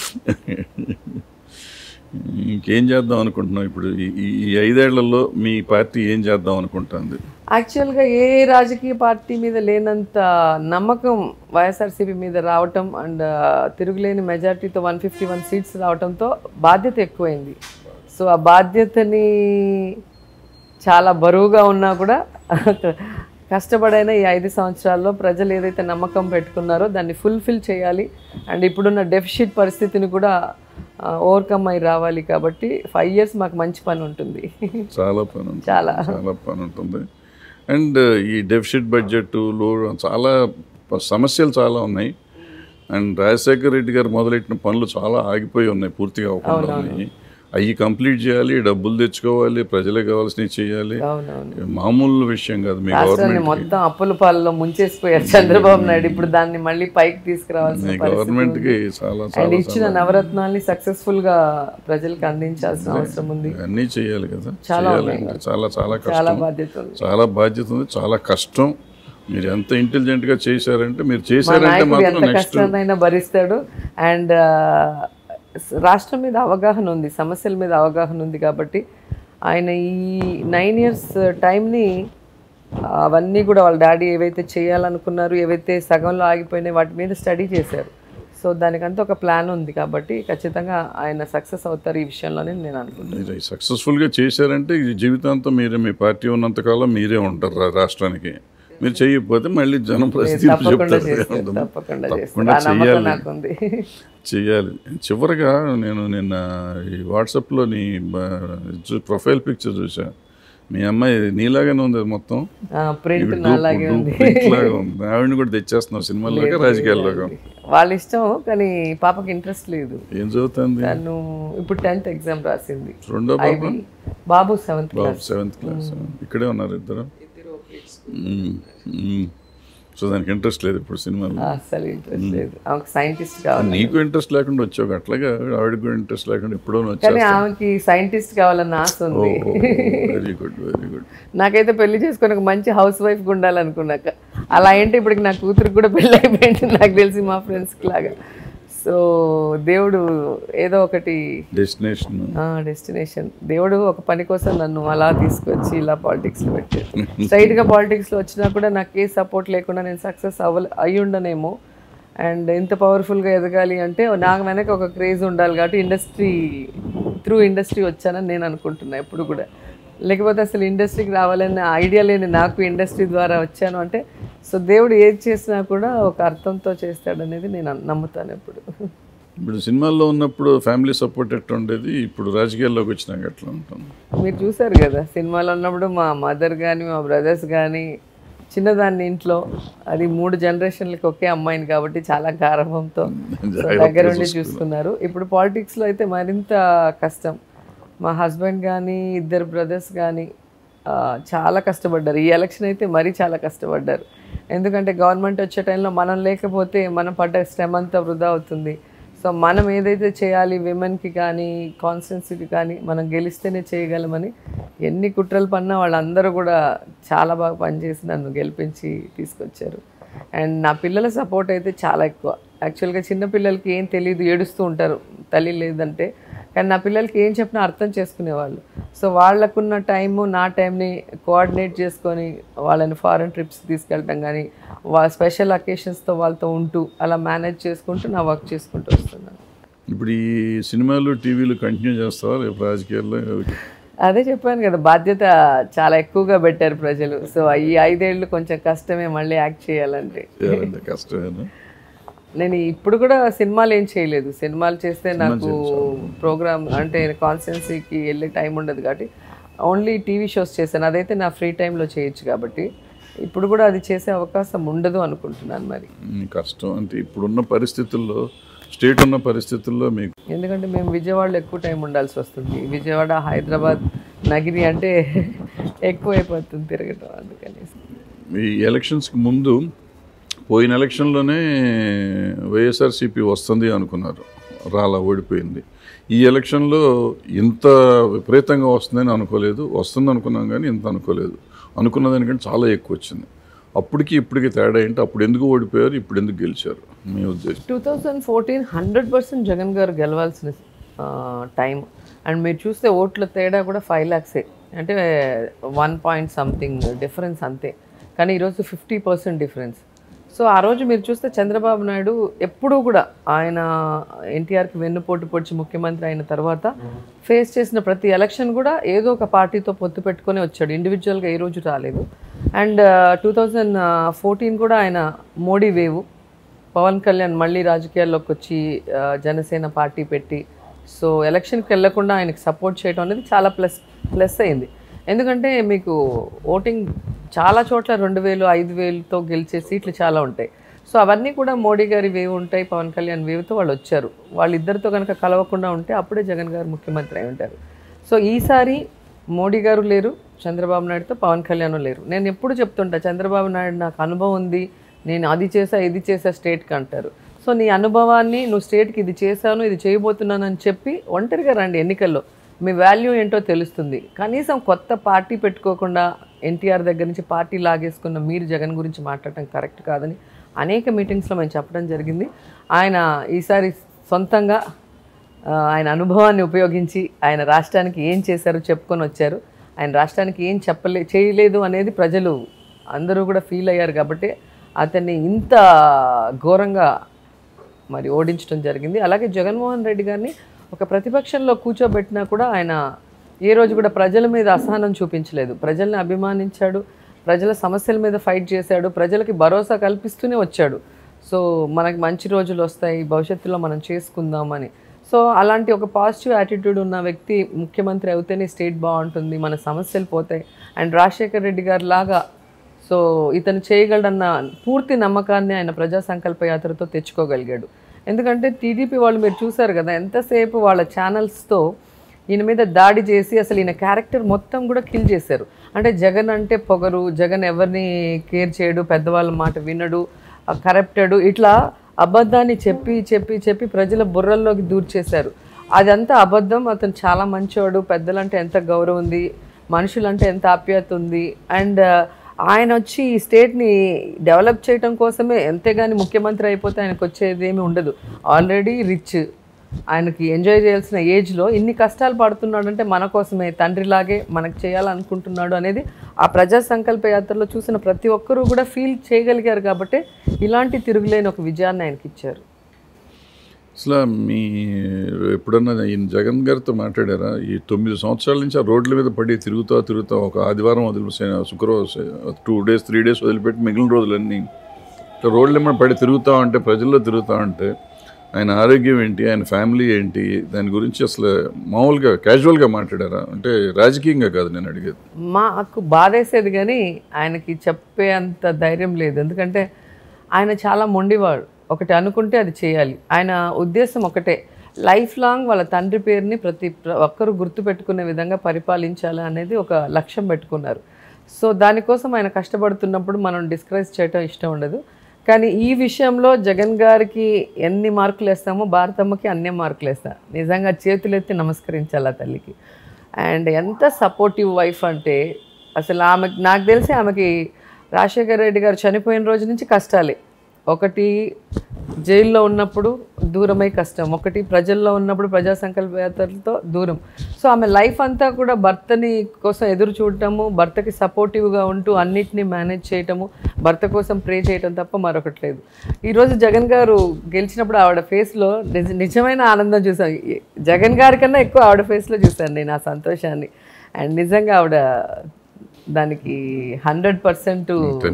ఇంకేం చేద్దాం అనుకుంటున్నావు ఇప్పుడు ఈ ఈ ఐదేళ్లలో మీ పార్టీ ఏం చేద్దాం అనుకుంటుంది? యాక్చువల్గా ఏ రాజకీయ పార్టీ మీద లేనంత నమ్మకం వైఎస్ఆర్సీపీ మీద రావటం అండ్ తిరుగులేని మెజార్టీతో వన్ ఫిఫ్టీ వన్ సీట్స్ రావటంతో బాధ్యత ఎక్కువైంది. సో ఆ బాధ్యతని చాలా బరువుగా ఉన్నా కూడా కష్టపడైన ఈ ఐదు సంవత్సరాల్లో ప్రజలు ఏదైతే నమ్మకం పెట్టుకున్నారో దాన్ని ఫుల్ఫిల్ చేయాలి. అండ్ ఇప్పుడున్న డెఫిషిట్ పరిస్థితిని కూడా ఓవర్కమ్ అయి రావాలి. కాబట్టి ఫైవ్ ఇయర్స్ మాకు మంచి పని ఉంటుంది. చాలా పని ఉంటుంది, చాలా చాలా పని ఉంటుంది. అండ్ ఈ డెఫిషిట్ బడ్జెట్ లో చాలా సమస్యలు చాలా ఉన్నాయి. అండ్ రాజశేఖర్ రెడ్డి గారు మొదలెట్టిన పనులు చాలా ఆగిపోయి ఉన్నాయి, పూర్తిగా అవ్వకుండా ఉన్నాయి. అవి కంప్లీట్ చేయాలి, డబ్బులు తెచ్చుకోవాలి, ప్రజలకు కావాల్సినవి చేయాలి. మామూలు విషయం కాదు. మీ గవర్నమెంట్ మొత్తం అప్పుల పాలలో ముంచేసిపోయారు చంద్రబాబు నాయుడు. ఇప్పుడు దాన్ని మళ్ళీ పైకి తీసుకురావాల్సిన గవర్నమెంట్ కి చాలా చాలా ఇచ్చిన నవరత్నాల్ని సక్సెస్ఫుల్ గా ప్రజలకు అందించాల్సిన అవసరం ఉంది. అన్నీ చేయాలి కదా, చాలా చాలా చాలా చాలా బాధ్యత ఉంది, చాలా బాధ్యత ఉంది, చాలా కష్టం. మీరు ఎంత ఇంటెలిజెంట్ గా చేశారంటే మీరు చేశారంటే మాత్రం కష్టాన్నైనా భరిస్తాడు. అండ్ రాష్ట్రం మీద అవగాహన ఉంది, సమస్యల మీద అవగాహన ఉంది. కాబట్టి ఆయన ఈ నైన్ ఇయర్స్ టైంని అవన్నీ కూడా వాళ్ళ డాడీ ఏవైతే చేయాలనుకున్నారు, ఏవైతే సగంలో ఆగిపోయినాయి వాటి మీద స్టడీ చేశారు. సో దానికంతా ఒక ప్లాన్ ఉంది. కాబట్టి ఖచ్చితంగా ఆయన సక్సెస్ అవుతారు ఈ విషయంలోనే నేను అనుకుంటున్నాను. సక్సెస్ఫుల్గా చేశారంటే జీవితాంతం మీరే, మీ పార్టీ ఉన్నంతకాలం మీరే ఉంటారు రాష్ట్రానికి. మీరు చేయకపోతే మళ్ళీ జనం పరిస్థితి చెయ్యాలి. చివరిగా నేను నిన్న ఈ వాట్సాప్లో నీ ప్రొఫైల్ పిక్చర్ చూసా. మీ అమ్మాయి నీలాగానే ఉంది, మొత్తం ప్రింట్ లాగా ఉంది. ఆవిడని కూడా తెచ్చేస్తున్నావు సినిమాల్లోగా రాజకీయాల్లోగా. వాళ్ళ ఇష్టం, కానీ పాపకి ఇంట్రెస్ట్ లేదు. ఏం చదువుతుంది? తను ఇప్పుడు టెన్త్ ఎగ్జామ్ రాసింది. రెండో బాబు? బాబు సెవెంత్ క్లాస్. Seventh class. ఇక్కడే ఉన్నారు ఇద్దరు. సో దానికి ఇంట్రెస్ట్ లేదు ఇప్పుడు సినిమాలో? అసలు ఇంట్రెస్ట్ లేదు. ఆమెకి సైంటిస్ట్ కావాలి. నీకు ఇంట్రెస్ట్ లేకుండా వచ్చావు, అట్లాగా ఆవిడకి కూడా ఇంట్రెస్ట్ లేకుండా ఎప్పుడో వచ్చావు. కానీ ఆమెకి సైంటిస్ట్ కావాలన్న ఆశ ఉంది. Very good, very good. నాకైతే పెళ్లి చేసుకొని ఒక మంచి హౌస్ వైఫ్ ఉండాలనుకున్నాక, అలా ఏంటి ఇప్పటికి నా కూతురికి కూడా పెళ్ళి అయిపోయింది నాకు తెలిసి, మా ఫ్రెండ్స్కి లాగా. సో దేవుడు ఏదో ఒకటి డెస్టినేషన్ డెస్టినేషన్ దేవుడు ఒక పని కోసం నన్ను అలా తీసుకొచ్చి ఇలా పాలిటిక్స్లో పెట్టారు. స్ట్రైట్గా పాలిటిక్స్లో వచ్చినా కూడా నాకు ఏ సపోర్ట్ లేకుండా నేను సక్సెస్ అవ్వ అయ్యి ఉండనేమో. అండ్ ఇంత పవర్ఫుల్గా ఎదగాలి అంటే నాకు వెనక ఒక క్రేజ్ ఉండాలి. కాబట్టి ఇండస్ట్రీ త్రూ ఇండస్ట్రీ వచ్చానని నేను అనుకుంటున్నాను ఎప్పుడు కూడా. లేకపోతే అసలు ఇండస్ట్రీకి రావాలనే ఐడియా లేని నాకు ఇండస్ట్రీ ద్వారా వచ్చాను అంటే, సో దేవుడు ఏది చేసినా కూడా ఒక అర్థంతో చేస్తాడనేది నేను నమ్ముతాను ఎప్పుడు. ఇప్పుడు సినిమాల్లో ఉన్నప్పుడు ఫ్యామిలీ సపోర్ట్ ఎట్లా ఉండేది, ఇప్పుడు రాజకీయాల్లోకి వచ్చినాక ఎట్లా ఉంటుంది? మీరు చూసారు కదా, సినిమాలో ఉన్నప్పుడు మా మదర్ కానీ మా బ్రదర్స్ కానీ చిన్నదాన్ని ఇంట్లో, అది మూడు జనరేషన్లకి ఒకే అమ్మాయిని కాబట్టి చాలా గారాభంతో దగ్గరుండి చూసుకున్నారు. ఇప్పుడు పాలిటిక్స్లో అయితే మరింత కష్టం. మా హస్బెండ్ కానీ ఇద్దరు బ్రదర్స్ కానీ చాలా కష్టపడ్డారు. ఈ ఎలక్షన్ అయితే మరీ చాలా కష్టపడ్డారు. ఎందుకంటే గవర్నమెంట్ వచ్చే టైంలో మనం లేకపోతే మనం పడ్డ శ్రమ అంతా వృధా అవుతుంది. సో మనం ఏదైతే చేయాలి విమెన్కి కానీ కాన్స్టిట్యున్సీకి కానీ మనం గెలిస్తేనే చేయగలమని ఎన్ని కుట్రలు పన్నా వాళ్ళందరూ కూడా చాలా బాగా పనిచేసి నన్ను గెలిపించి తీసుకొచ్చారు. అండ్ నా పిల్లల సపోర్ట్ అయితే చాలా ఎక్కువ. యాక్చువల్గా చిన్నపిల్లలకి ఏం తెలియదు, ఏడుస్తూ ఉంటారు తల్లి లేదంటే. కానీ నా పిల్లలకి ఏం చెప్పినా అర్థం చేసుకునేవాళ్ళు. సో వాళ్ళకున్న టైము నా టైంని కోఆర్డినేట్ చేసుకొని వాళ్ళని ఫారెన్ ట్రిప్స్ తీసుకెళ్ళటం కానీ, వాళ్ళ స్పెషల్ అకేషన్స్తో వాళ్ళతో ఉంటూ అలా మేనేజ్ చేసుకుంటూ నా వర్క్ చేసుకుంటూ వస్తున్నాను. ఇప్పుడు ఈ సినిమాలు టీవీలు కంటిన్యూ చేస్తావా రేపు రాజకీయాల్లో? అదే చెప్పాను కదా, బాధ్యత చాలా ఎక్కువగా పెట్టారు ప్రజలు. సో ఈ ఐదేళ్ళు కొంచెం కష్టమే మళ్ళీ యాక్ట్ చేయాలంటే. కష్టమేనా? నేను ఇప్పుడు కూడా సినిమాలు ఏం చేయలేదు. సినిమాలు చేస్తే నాకు ప్రోగ్రామ్ అంటే కాన్స్టిట్యున్సీకి వెళ్ళే టైం ఉండదు కాబట్టి ఓన్లీ టీవీ షోస్ చేశాను. అదైతే నా ఫ్రీ టైంలో చేయొచ్చు కాబట్టి ఇప్పుడు కూడా అది చేసే అవకాశం ఉండదు అనుకుంటున్నాను. మరి కష్టం అంటే ఇప్పుడున్న పరిస్థితుల్లో, స్టేట్ ఉన్న పరిస్థితుల్లో మీకు, ఎందుకంటే మేము విజయవాడలో ఎక్కువ టైం ఉండాల్సి వస్తుంది. విజయవాడ, హైదరాబాద్ నగిరి అంటే ఎక్కువైపోతుంది తిరగటం అందుకని. ఈ ఎలక్షన్స్కి ముందు పోయిన ఎలక్షన్లోనే వైఎస్ఆర్సీపీ వస్తుంది అనుకున్నారు, రాలా, ఓడిపోయింది. ఈ ఎలక్షన్లో ఇంత విపరీతంగా వస్తుందని అనుకోలేదు, వస్తుంది అనుకున్నాం కానీ ఇంత అనుకోలేదు. అనుకున్న దానికంటే చాలా ఎక్కువ వచ్చింది. అప్పటికి ఇప్పటికి తేడా ఏంటి? అప్పుడు ఎందుకు ఓడిపోయారు, ఇప్పుడు ఎందుకు గెలిచారు మీ ఉద్దేశం? Two thousand fourteen hundred percent Jagan garu గెలవాల్సిన టైం. అండ్ మీరు చూస్తే ఓట్ల తేడా కూడా ఫైవ్ ల్యాక్సే, అంటే వన్ పాయింట్ సంథింగ్ డిఫరెన్స్ అంతే. కానీ ఈరోజు ఫిఫ్టీ పర్సెంట్ డిఫరెన్స్. సో ఆ రోజు మీరు చూస్తే చంద్రబాబు నాయుడు ఎప్పుడూ కూడా ఆయన ఎన్టీఆర్కి వెన్నుపోటు పొడిచి ముఖ్యమంత్రి అయిన తర్వాత ఫేస్ చేసిన ప్రతి ఎలక్షన్ కూడా ఏదో ఒక పార్టీతో పొత్తు పెట్టుకొని వచ్చాడు, ఇండివిజువల్గా ఏ రోజు రాలేదు. అండ్ టూ థౌజండ్ ఫోర్టీన్ కూడా ఆయన మోడీ వేవ్, పవన్ కళ్యాణ్ మళ్ళీ రాజకీయాల్లోకి వచ్చి జనసేన పార్టీ పెట్టి సో ఎలక్షన్కి వెళ్లకుండా ఆయనకి సపోర్ట్ చేయడం అనేది చాలా ప్లస్ ప్లస్ అయింది. ఎందుకంటే మీకు ఓటింగ్ చాలా చోట్ల రెండు వేలు ఐదు వేలతో గెలిచే సీట్లు చాలా ఉంటాయి. సో అవన్నీ కూడా మోడీ గారి వేవ్ ఉంటాయి, పవన్ కళ్యాణ్ వేవ్తో వాళ్ళు వచ్చారు. వాళ్ళిద్దరితో కనుక కలవకుండా ఉంటే అప్పుడే జగన్ గారు ముఖ్యమంత్రి అయి ఉంటారు. సో ఈసారి మోడీ గారు లేరు, చంద్రబాబు నాయుడుతో పవన్ కళ్యాణ్ లేరు. నేను ఎప్పుడు చెప్తుంటా, చంద్రబాబు నాయుడు నాకు అనుభవం ఉంది, నేను అది చేసా ఇది చేసా స్టేట్కి అంటారు. సో నీ అనుభవాన్ని నువ్వు స్టేట్కి ఇది చేశాను ఇది చేయబోతున్నానని చెప్పి ఒంటరిగా రండి, ఎన్నికల్లో మీ వాల్యూ ఏంటో తెలుస్తుంది. కనీసం కొత్త పార్టీ పెట్టుకోకుండా ఎన్టీఆర్ దగ్గర నుంచి పార్టీ లాగేసుకున్న మీరు జగన్ గురించి మాట్లాడటం కరెక్ట్ కాదని అనేక మీటింగ్స్లో మేము చెప్పడం జరిగింది. ఆయన ఈసారి సొంతంగా ఆయన అనుభవాన్ని ఉపయోగించి ఆయన రాష్ట్రానికి ఏం చేశారో చెప్పుకొని వచ్చారు. ఆయన రాష్ట్రానికి ఏం చెప్పలే చేయలేదు అనేది ప్రజలు అందరూ కూడా ఫీల్ అయ్యారు కాబట్టి అతన్ని ఇంత ఘోరంగా మరి ఓడించడం జరిగింది. అలాగే జగన్మోహన్ రెడ్డి గారిని ఒక ప్రతిపక్షంలో కూర్చోబెట్టినా కూడా ఆయన ఏ రోజు కూడా ప్రజల మీద అసహనం చూపించలేదు, ప్రజల్ని అభిమానించాడు, ప్రజల సమస్యల మీద ఫైట్ చేశాడు, ప్రజలకి భరోసా కల్పిస్తూనే వచ్చాడు. సో మనకి మంచి రోజులు వస్తాయి, భవిష్యత్తులో మనం చేసుకుందామని. సో అలాంటి ఒక పాజిటివ్ యాటిట్యూడ్ ఉన్న వ్యక్తి ముఖ్యమంత్రి అయితేనే స్టేట్ బాగుంటుంది, మన సమస్యలు పోతాయి. అండ్ రాజశేఖర్ రెడ్డి గారి లాగా సో ఇతను చేయగలడన్న పూర్తి నమ్మకాన్ని ఆయన ప్రజా సంకల్ప యాత్రతో తెచ్చుకోగలిగాడు. ఎందుకంటే టీడీపీ వాళ్ళు మీరు చూసారు కదా, ఎంతసేపు వాళ్ళ ఛానల్స్తో ఈయన మీద దాడి చేసి అసలు ఈయన క్యారెక్టర్ మొత్తం కూడా కిల్ చేశారు. అంటే జగన్ అంటే పొగరు, జగన్ ఎవరిని కేర్ చేయడు, పెద్దవాళ్ళ మాట వినడు, కరప్టెడు, ఇట్లా అబద్ధాన్ని చెప్పి చెప్పి చెప్పి ప్రజల బుర్రల్లోకి దూర్చేశారు. అదంతా అబద్ధం. అతను చాలా మంచివాడు, పెద్దలంటే ఎంత గౌరవం ఉంది, మనుషులంటే ఎంత ఆప్యాయత ఉంది. అండ్ ఆయన వచ్చి ఈ స్టేట్ని డెవలప్ చేయడం కోసమే, అంతేగాని ముఖ్యమంత్రి అయిపోతే ఆయనకు వచ్చేది ఏమీ ఉండదు. ఆల్రెడీ రిచ్, ఆయనకి ఎంజాయ్ చేయాల్సిన ఏజ్లో ఇన్ని కష్టాలు పడుతున్నాడంటే మన కోసమే, తండ్రిలాగే మనకు చేయాలనుకుంటున్నాడు అనేది ఆ ప్రజా సంకల్ప యాత్రలో చూసిన ప్రతి ఒక్కరూ కూడా ఫీల్ చేయగలిగారు. కాబట్టి ఇలాంటి తిరుగులేని ఒక విజయాన్ని ఆయనకి ఇచ్చారు. అసలు మీ ఎప్పుడన్నా ఈయన జగన్ గారితో మాట్లాడారా? ఈ తొమ్మిది సంవత్సరాల నుంచి ఆ రోడ్ల మీద పడి తిరుగుతా తిరుగుతా ఒక ఆదివారం వదిలి శుక్రవారం టూ డేస్ త్రీ డేస్ వదిలిపెట్టి మిగిలిన రోజులన్నీ రోడ్ల మీద పడి తిరుగుతూ ఉంటే, ప్రజల్లో తిరుగుతూ ఉంటే ఆయన ఆరోగ్యం ఏంటి, ఆయన ఫ్యామిలీ ఏంటి, దాని గురించి అసలు మామూలుగా క్యాజువల్గా మాట్లాడారా? అంటే రాజకీయంగా కాదు నేను అడిగేది. మాకు బాధేసేది కానీ ఆయనకి చెప్పే అంత ధైర్యం లేదు. ఎందుకంటే ఆయన చాలా మొండివాడు, ఒకటి అనుకుంటే అది చేయాలి. ఆయన ఉద్దేశం ఒకటే, లైఫ్ లాంగ్ వాళ్ళ తండ్రి పేరుని ప్రతి ఒక్కరూ గుర్తుపెట్టుకునే విధంగా పరిపాలించాలి అనేది ఒక లక్ష్యం పెట్టుకున్నారు. సో దానికోసం ఆయన కష్టపడుతున్నప్పుడు మనం డిస్కరేజ్ చేయటం ఇష్టం ఉండదు. కానీ ఈ విషయంలో జగన్ గారికి ఎన్ని మార్కులు వేస్తామో భారతమ్మకి అన్నే మార్కులు వేస్తా. నిజంగా చేతులెత్తి నమస్కరించాలి ఆ తల్లికి. అండ్ ఎంత సపోర్టివ్ వైఫ్ అంటే అసలు ఆమెకి, నాకు తెలిసి ఆమెకి రాజశేఖర్ రెడ్డి గారు చనిపోయిన రోజు నుంచి కష్టాలే. ఒకటి జైల్లో ఉన్నప్పుడు దూరమై కష్టం, ఒకటి ప్రజల్లో ఉన్నప్పుడు ప్రజా సంకల్ప యాత్రలతో దూరం. సో ఆమె లైఫ్ అంతా కూడా భర్తని కోసం ఎదురు చూడటము, భర్తకి సపోర్టివ్గా ఉంటూ అన్నిటినీ మేనేజ్ చేయటము, భర్త కోసం ప్రే చేయటం తప్ప మరొకటి లేదు. ఈరోజు జగన్ గారు గెలిచినప్పుడు ఆవిడ ఫేస్లో నిజ నిజమైన ఆనందం చూసాను. జగన్ గారి కన్నా ఎక్కువ ఆవిడ ఫేస్లో చూశాను నేను ఆ సంతోషాన్ని. అండ్ నిజంగా ఆవిడ దానికి హండ్రెడ్ పర్సెంట్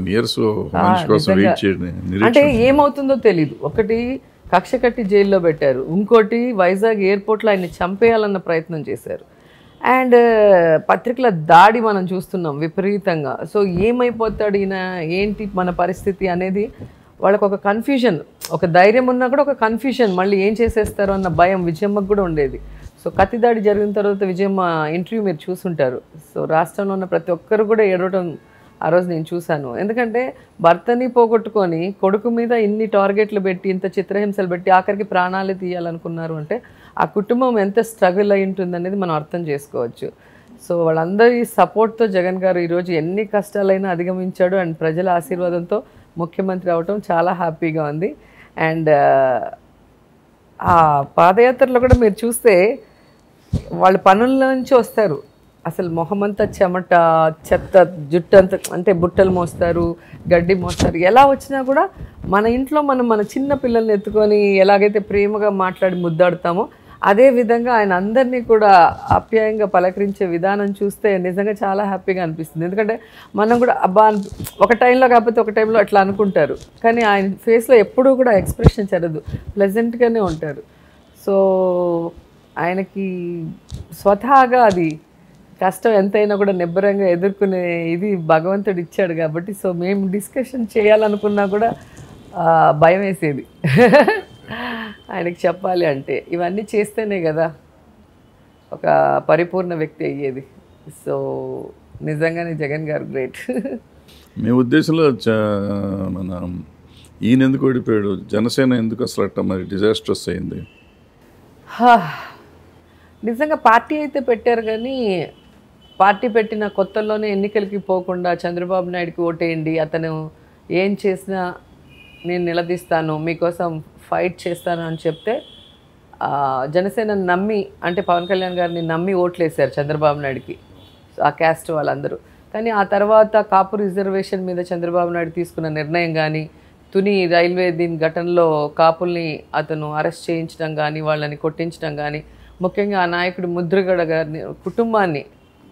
అంటే ఏమవుతుందో తెలీదు. ఒకటి కక్ష కట్టి జైల్లో పెట్టారు, ఇంకోటి వైజాగ్ ఎయిర్పోర్ట్లో ఆయన్ని చంపేయాలన్న ప్రయత్నం చేశారు. అండ్ పత్రికల దాడి మనం చూస్తున్నాం విపరీతంగా. సో ఏమైపోతాడు ఈయన, ఏంటి మన పరిస్థితి అనేది వాళ్ళకు ఒక కన్ఫ్యూజన్. ఒక ధైర్యం ఉన్నా కూడా ఒక కన్ఫ్యూజన్, మళ్ళీ ఏం చేసేస్తారో అన్న భయం విజయమ్మకు కూడా ఉండేది. సో కత్తిదాడి జరిగిన తర్వాత విజయం ఇంటర్వ్యూ మీరు చూసుంటారు. సో రాష్ట్రంలో ఉన్న ప్రతి ఒక్కరు కూడా ఏడవటం ఆ రోజు నేను చూశాను. ఎందుకంటే భర్తని పోగొట్టుకొని కొడుకు మీద ఇన్ని టార్గెట్లు పెట్టి ఇంత చిత్రహింసలు పెట్టి ఆఖరికి ప్రాణాలు తీయాలనుకున్నారు అంటే ఆ కుటుంబం ఎంత స్ట్రగుల్ అయి ఉంటుంది అనేది మనం అర్థం చేసుకోవచ్చు. సో వాళ్ళందరి సపోర్ట్తో జగన్ గారు ఈరోజు ఎన్ని కష్టాలైనా అధిగమించాడు అండ్ ప్రజల ఆశీర్వాదంతో ముఖ్యమంత్రి అవటం చాలా హ్యాపీగా ఉంది. అండ్ ఆ పాదయాత్రలో కూడా మీరు చూస్తే వాళ్ళ పనుల నుంచి వస్తారు, అసలు మొహమంతా చెమట చెత్త జుట్టు అంతా అంటే బుట్టలు మోస్తారు, గడ్డి మోస్తారు. ఎలా వచ్చినా కూడా మన ఇంట్లో మనం మన చిన్న పిల్లల్ని ఎత్తుకొని ఎలాగైతే ప్రేమగా మాట్లాడి ముద్దాడుతామో అదే విధంగా ఆయన అందరినీ కూడా ఆప్యాయంగా పలకరించే విధానం చూస్తే నిజంగా చాలా హ్యాపీగా అనిపిస్తుంది. ఎందుకంటే మనం కూడా అబ్బా ఒక టైంలో కాకపోతే ఒక టైంలో అట్లా అనుకుంటారు, కానీ ఆయన ఫేస్లో ఎప్పుడూ కూడా ఎక్స్ప్రెషన్ చెరదు, ప్లెజెంట్గానే ఉంటారు. సో ఆయనకి స్వతహాగా అది కష్టం ఎంతైనా కూడా నిబ్బరంగా ఎదుర్కొనే ఇది భగవంతుడు ఇచ్చాడు కాబట్టి. సో మేము డిస్కషన్ చేయాలనుకున్నా కూడా భయం వేసేది ఆయనకి చెప్పాలి అంటే. ఇవన్నీ చేస్తేనే కదా ఒక పరిపూర్ణ వ్యక్తి అయ్యేది. సో నిజంగానే జగన్ గారు గ్రేట్. మీ ఉద్దేశంలో మన ఈయన ఎందుకు ఓడిపోయాడు, జనసేన ఎందుకు అసలు అట్ట మరి డిజాస్ట్రస్ అయింది? నిజంగా పార్టీ అయితే పెట్టారు, కానీ పార్టీ పెట్టిన కొత్తల్లోనే ఎన్నికలకి పోకుండా చంద్రబాబు నాయుడుకి ఓటేయండి, అతను ఏం చేసినా నేను నిలదీస్తాను, మీకోసం ఫైట్ చేస్తాను అని చెప్తే జనసేన నమ్మి అంటే పవన్ కళ్యాణ్ గారిని నమ్మి ఓట్లేశారు చంద్రబాబు నాయుడుకి ఆ క్యాస్ట్ వాళ్ళందరూ. కానీ ఆ తర్వాత కాపు రిజర్వేషన్ మీద చంద్రబాబు నాయుడు తీసుకున్న నిర్ణయం కానీ, తుని రైల్వే దీని ఘటనలో కాపుల్ని అతను అరెస్ట్ చేయించడం కానీ, వాళ్ళని కొట్టించడం కానీ, ముఖ్యంగా ఆ నాయకుడు ముద్రగడ గారిని కుటుంబాన్ని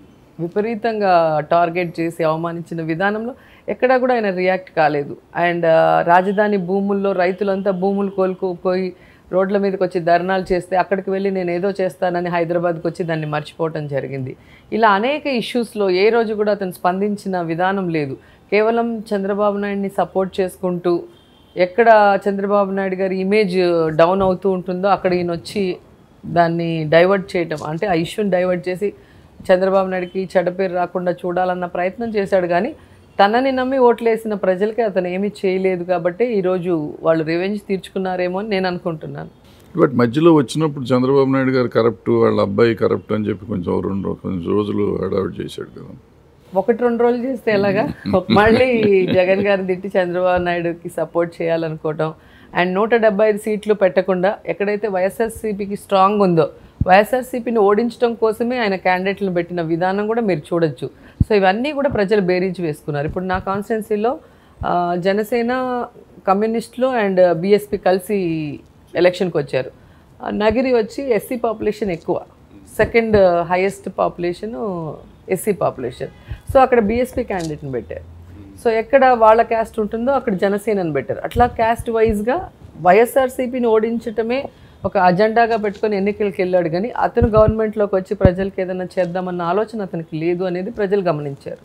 విపరీతంగా టార్గెట్ చేసి అవమానించిన విధానంలో ఎక్కడా కూడా ఆయన రియాక్ట్ కాలేదు. అండ్ రాజధాని భూముల్లో రైతులంతా భూములు కోలుకోపోయి రోడ్ల మీదకి వచ్చి ధర్నాలు చేస్తే అక్కడికి వెళ్ళి నేను ఏదో చేస్తానని హైదరాబాద్కి వచ్చి దాన్ని మర్చిపోవటం జరిగింది. ఇలా అనేక ఇష్యూస్లో ఏ రోజు కూడా అతను స్పందించిన విధానం లేదు. కేవలం చంద్రబాబు నాయుడిని సపోర్ట్ చేసుకుంటూ ఎక్కడ చంద్రబాబు నాయుడు గారి ఇమేజ్ డౌన్ అవుతూ ఉంటుందో అక్కడ ఈయన వచ్చి దాన్ని డైవర్ట్ చేయటం, అంటే ఆ ఇష్యూని డైవర్ట్ చేసి చంద్రబాబు నాయుడికి చెడ్డ పేరు రాకుండా చూడాలన్న ప్రయత్నం చేశాడు. కానీ తనని నమ్మి ఓట్లేసిన ప్రజలకి అతను ఏమీ చేయలేదు కాబట్టి ఈరోజు వాళ్ళు రివెంజ్ తీర్చుకున్నారేమో అని నేను అనుకుంటున్నాను. బట్ మధ్యలో వచ్చినప్పుడు చంద్రబాబు నాయుడు గారు కరప్ట్, వాళ్ళ అబ్బాయి కరప్ట్ అని చెప్పి కొంచెం రెండు కొంచెం రోజులు హడావిడి చేశాడు కదా. ఒకటి రెండు రోజులు చేస్తే ఎలాగా, మళ్ళీ జగన్ గారిని తిట్టి చంద్రబాబు నాయుడుకి సపోర్ట్ చేయాలనుకోవటం అండ్ నూట డెబ్బై ఐదు సీట్లు పెట్టకుండా ఎక్కడైతే వైఎస్ఆర్సీపీకి స్ట్రాంగ్ ఉందో వైఎస్ఆర్సీపీని ఓడించడం కోసమే ఆయన క్యాండిడేట్లను పెట్టిన విధానం కూడా మీరు చూడొచ్చు. సో ఇవన్నీ కూడా ప్రజలు బేరీజ్ వేసుకున్నారు. ఇప్పుడు నా కాన్స్టిట్యున్సీలో జనసేన, కమ్యూనిస్టులు అండ్ బీఎస్పీ కలిసి ఎలక్షన్కి వచ్చారు. నగిరి వచ్చి ఎస్సీ పాపులేషన్ ఎక్కువ, second highest population SC population. So అక్కడ బీఎస్పీ క్యాండిడేట్ని పెట్టారు. సో ఎక్కడ వాళ్ళ క్యాస్ట్ ఉంటుందో అక్కడ జనసేనని పెట్టారు. అట్లా క్యాస్ట్ వైజ్గా వైఎస్ఆర్సీపీని ఓడించటమే ఒక అజెండాగా పెట్టుకొని ఎన్నికలకు వెళ్ళాడు. కానీ అతను గవర్నమెంట్లోకి వచ్చి ప్రజలకు ఏదైనా చేద్దామన్న ఆలోచన అతనికి లేదు అనేది ప్రజలు గమనించారు.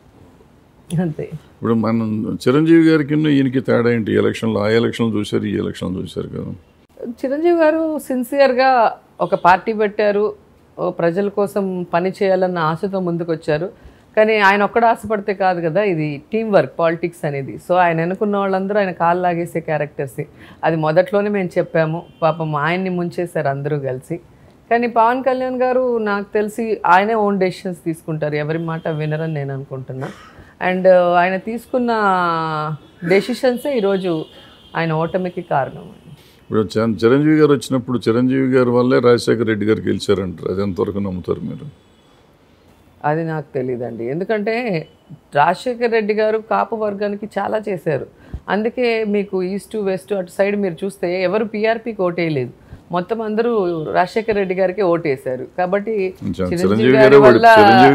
అంతే. ఇప్పుడు మనం చిరంజీవి గారికి ఈయనకి తేడా ఏంటి? ఎలక్షన్లో ఆ ఎలక్షన్లు చూశారు, ఈ ఎలక్షన్ చూశారు కదా. చిరంజీవి గారు సిన్సియర్గా ఒక పార్టీ పెట్టారు, ప్రజల కోసం పని చేయాలన్న ఆశతో ముందుకు వచ్చారు. కానీ ఆయన ఒక్కడ ఆశపడితే కాదు కదా, ఇది టీం వర్క్, పాలిటిక్స్ అనేది. సో ఆయన అనుకున్న వాళ్ళందరూ ఆయన కాళ్ళు లాగేసే క్యారెక్టర్స్. అది మొదట్లోనే మేము చెప్పాము, పాపం ఆయన్ని ముంచేశారు అందరూ కలిసి. కానీ పవన్ కళ్యాణ్ గారు నాకు తెలిసి ఆయనే ఓన్ డెసిషన్స్ తీసుకుంటారు, ఎవరి మాట వినరని నేను అనుకుంటున్నా. అండ్ ఆయన తీసుకున్న డెసిషన్సే ఈరోజు ఆయన ఓటమికి కారణం. ఇప్పుడు చిరంజీవి గారు వచ్చినప్పుడు చిరంజీవి గారి వల్లే రాజశేఖర రెడ్డి గారు గెలిచారంటారు, అది ఎంతవరకు నమ్ముతారు మీరు? అది నాకు తెలియదండి. ఎందుకంటే రాజశేఖర రెడ్డి గారు కాపు వర్గానికి చాలా చేశారు. అందుకే మీకు ఈస్ట్ వెస్ట్ అటు సైడ్ మీరు చూస్తే ఎవరు పీఆర్పీకి ఓటేయలేదు, మొత్తం అందరూ రాజశేఖర రెడ్డి గారికి ఓటేశారు. కాబట్టి చిరంజీవి గారి వల్ల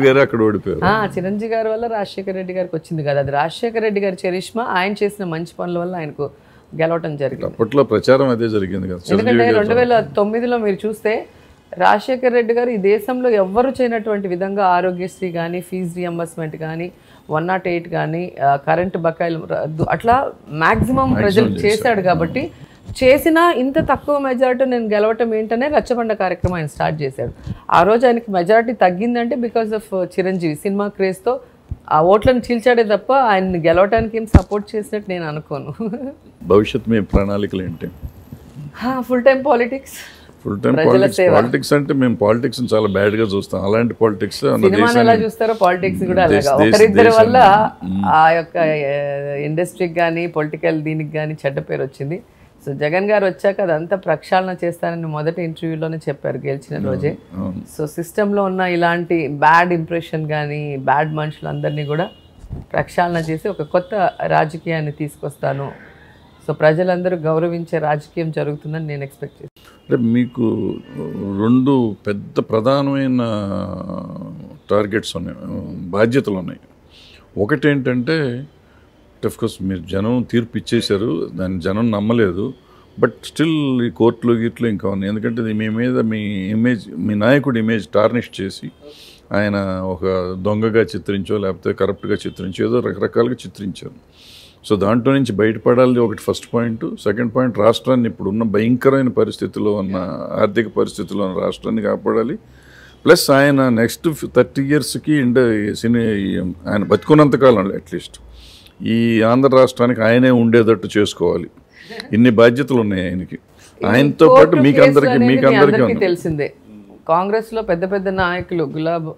చిరంజీవి గారి వల్ల రాజశేఖర రెడ్డి గారికి వచ్చింది కదా, అది రాజశేఖర రెడ్డి గారి చరిష్మా, ఆయన చేసిన మంచి పనుల వల్ల ఆయనకు గెలవటం జరిగింది. అప్పట్లో ప్రచారం అదే జరిగింది కదా. ఎందుకంటే రెండు వేల తొమ్మిదిలో మీరు చూస్తే రాజశేఖర రెడ్డి గారు ఈ దేశంలో ఎవ్వరు చేయనటువంటి విధంగా ఆరోగ్యశ్రీ కానీ, ఫీజు రియంబర్స్మెంట్ కానీ, వన్ నాట్ ఎయిట్ కానీ, కరెంటు బకాయిలు రద్దు, అట్లా మ్యాక్సిమం ప్రజలు చేశాడు. కాబట్టి చేసినా ఇంత తక్కువ మెజారిటీ నేను గెలవటం ఏంటనే రచ్చబండ కార్యక్రమం ఆయన స్టార్ట్ చేశాడు. ఆ రోజు ఆయనకి మెజారిటీ తగ్గిందంటే బికాస్ ఆఫ్ చిరంజీవి సినిమా క్రేజ్తో ఆ ఓట్లను చీల్చాడే తప్ప ఆయన్ని గెలవటానికి ఏం సపోర్ట్ చేసినట్టు నేను అనుకోను. భవిష్యత్ మీ ప్రణాళికలు ఏంటి? Full time politics. Full time politics politics అంటే మేము పాలిటిక్స్ చాలా బ్యాడ్ గా చూస్తాం. అలాంటి పాలిటిక్స్ ఎలా చూస్తారో పాలిటిక్స్ కూడా అలాగా ఒకరిద్దరి వల్ల ఆ యొక్క ఇండస్ట్రీకి కానీ పొలిటికల్ దీనికి కానీ చెడ్డ పేరు వచ్చింది. సో జగన్ గారు వచ్చాక అదంతా ప్రక్షాళన చేస్తానని మొదటి ఇంటర్వ్యూలోనే చెప్పారు గెలిచిన రోజే. సో సిస్టంలో ఉన్న ఇలాంటి బ్యాడ్ ఇంప్రెషన్ కానీ బ్యాడ్ మనుషులందరినీ కూడా ప్రక్షాళన చేసి ఒక కొత్త రాజకీయాన్ని తీసుకొస్తాను, సో ప్రజలందరూ గౌరవించే రాజకీయం జరుగుతుందని నేను ఎక్స్పెక్ట్ చేస్తాను. అంటే మీకు రెండు పెద్ద ప్రధానమైన టార్గెట్స్ ఉన్నాయి, బాధ్యతలు ఉన్నాయి. ఒకటి ఏంటంటే అఫ్కోర్స్ మీరు జనం తీర్పు ఇచ్చేశారు, దాన్ని జనం నమ్మలేదు, బట్ స్టిల్ ఈ కోర్టులో గీట్లు ఇంకా ఉన్నాయి. ఎందుకంటే మీ మీద మీ ఇమేజ్, మీ నాయకుడి ఇమేజ్ టార్నిష్ చేసి ఆయన ఒక దొంగగా చిత్రించో లేకపోతే కరప్ట్గా చిత్రించో ఏదో రకరకాలుగా చిత్రించారు. సో దాంట్లో నుంచి బయటపడాలి ఒకటి ఫస్ట్ పాయింట్. సెకండ్ పాయింట్, రాష్ట్రాన్ని ఇప్పుడు ఉన్న భయంకరమైన పరిస్థితిలో ఉన్న ఆర్థిక పరిస్థితిలో ఉన్న రాష్ట్రాన్ని కాపాడాలి. ప్లస్ ఆయన నెక్స్ట్ థర్టీ ఇయర్స్కి ఇండ సినీ ఆయన బతుకున్నంతకాలం అట్లీస్ట్ ఈ ఆంధ్ర రాష్ట్రానికి ఆయనే ఉండేటట్టు చేసుకోవాలి. ఇన్ని బాధ్యతలు ఉన్నాయి ఆయనకి. ఆయనతో పాటు మీకు అందరికీ మీకు అందరికీ తెలిసిందే కాంగ్రెస్లో పెద్ద పెద్ద నాయకులు గులాబ్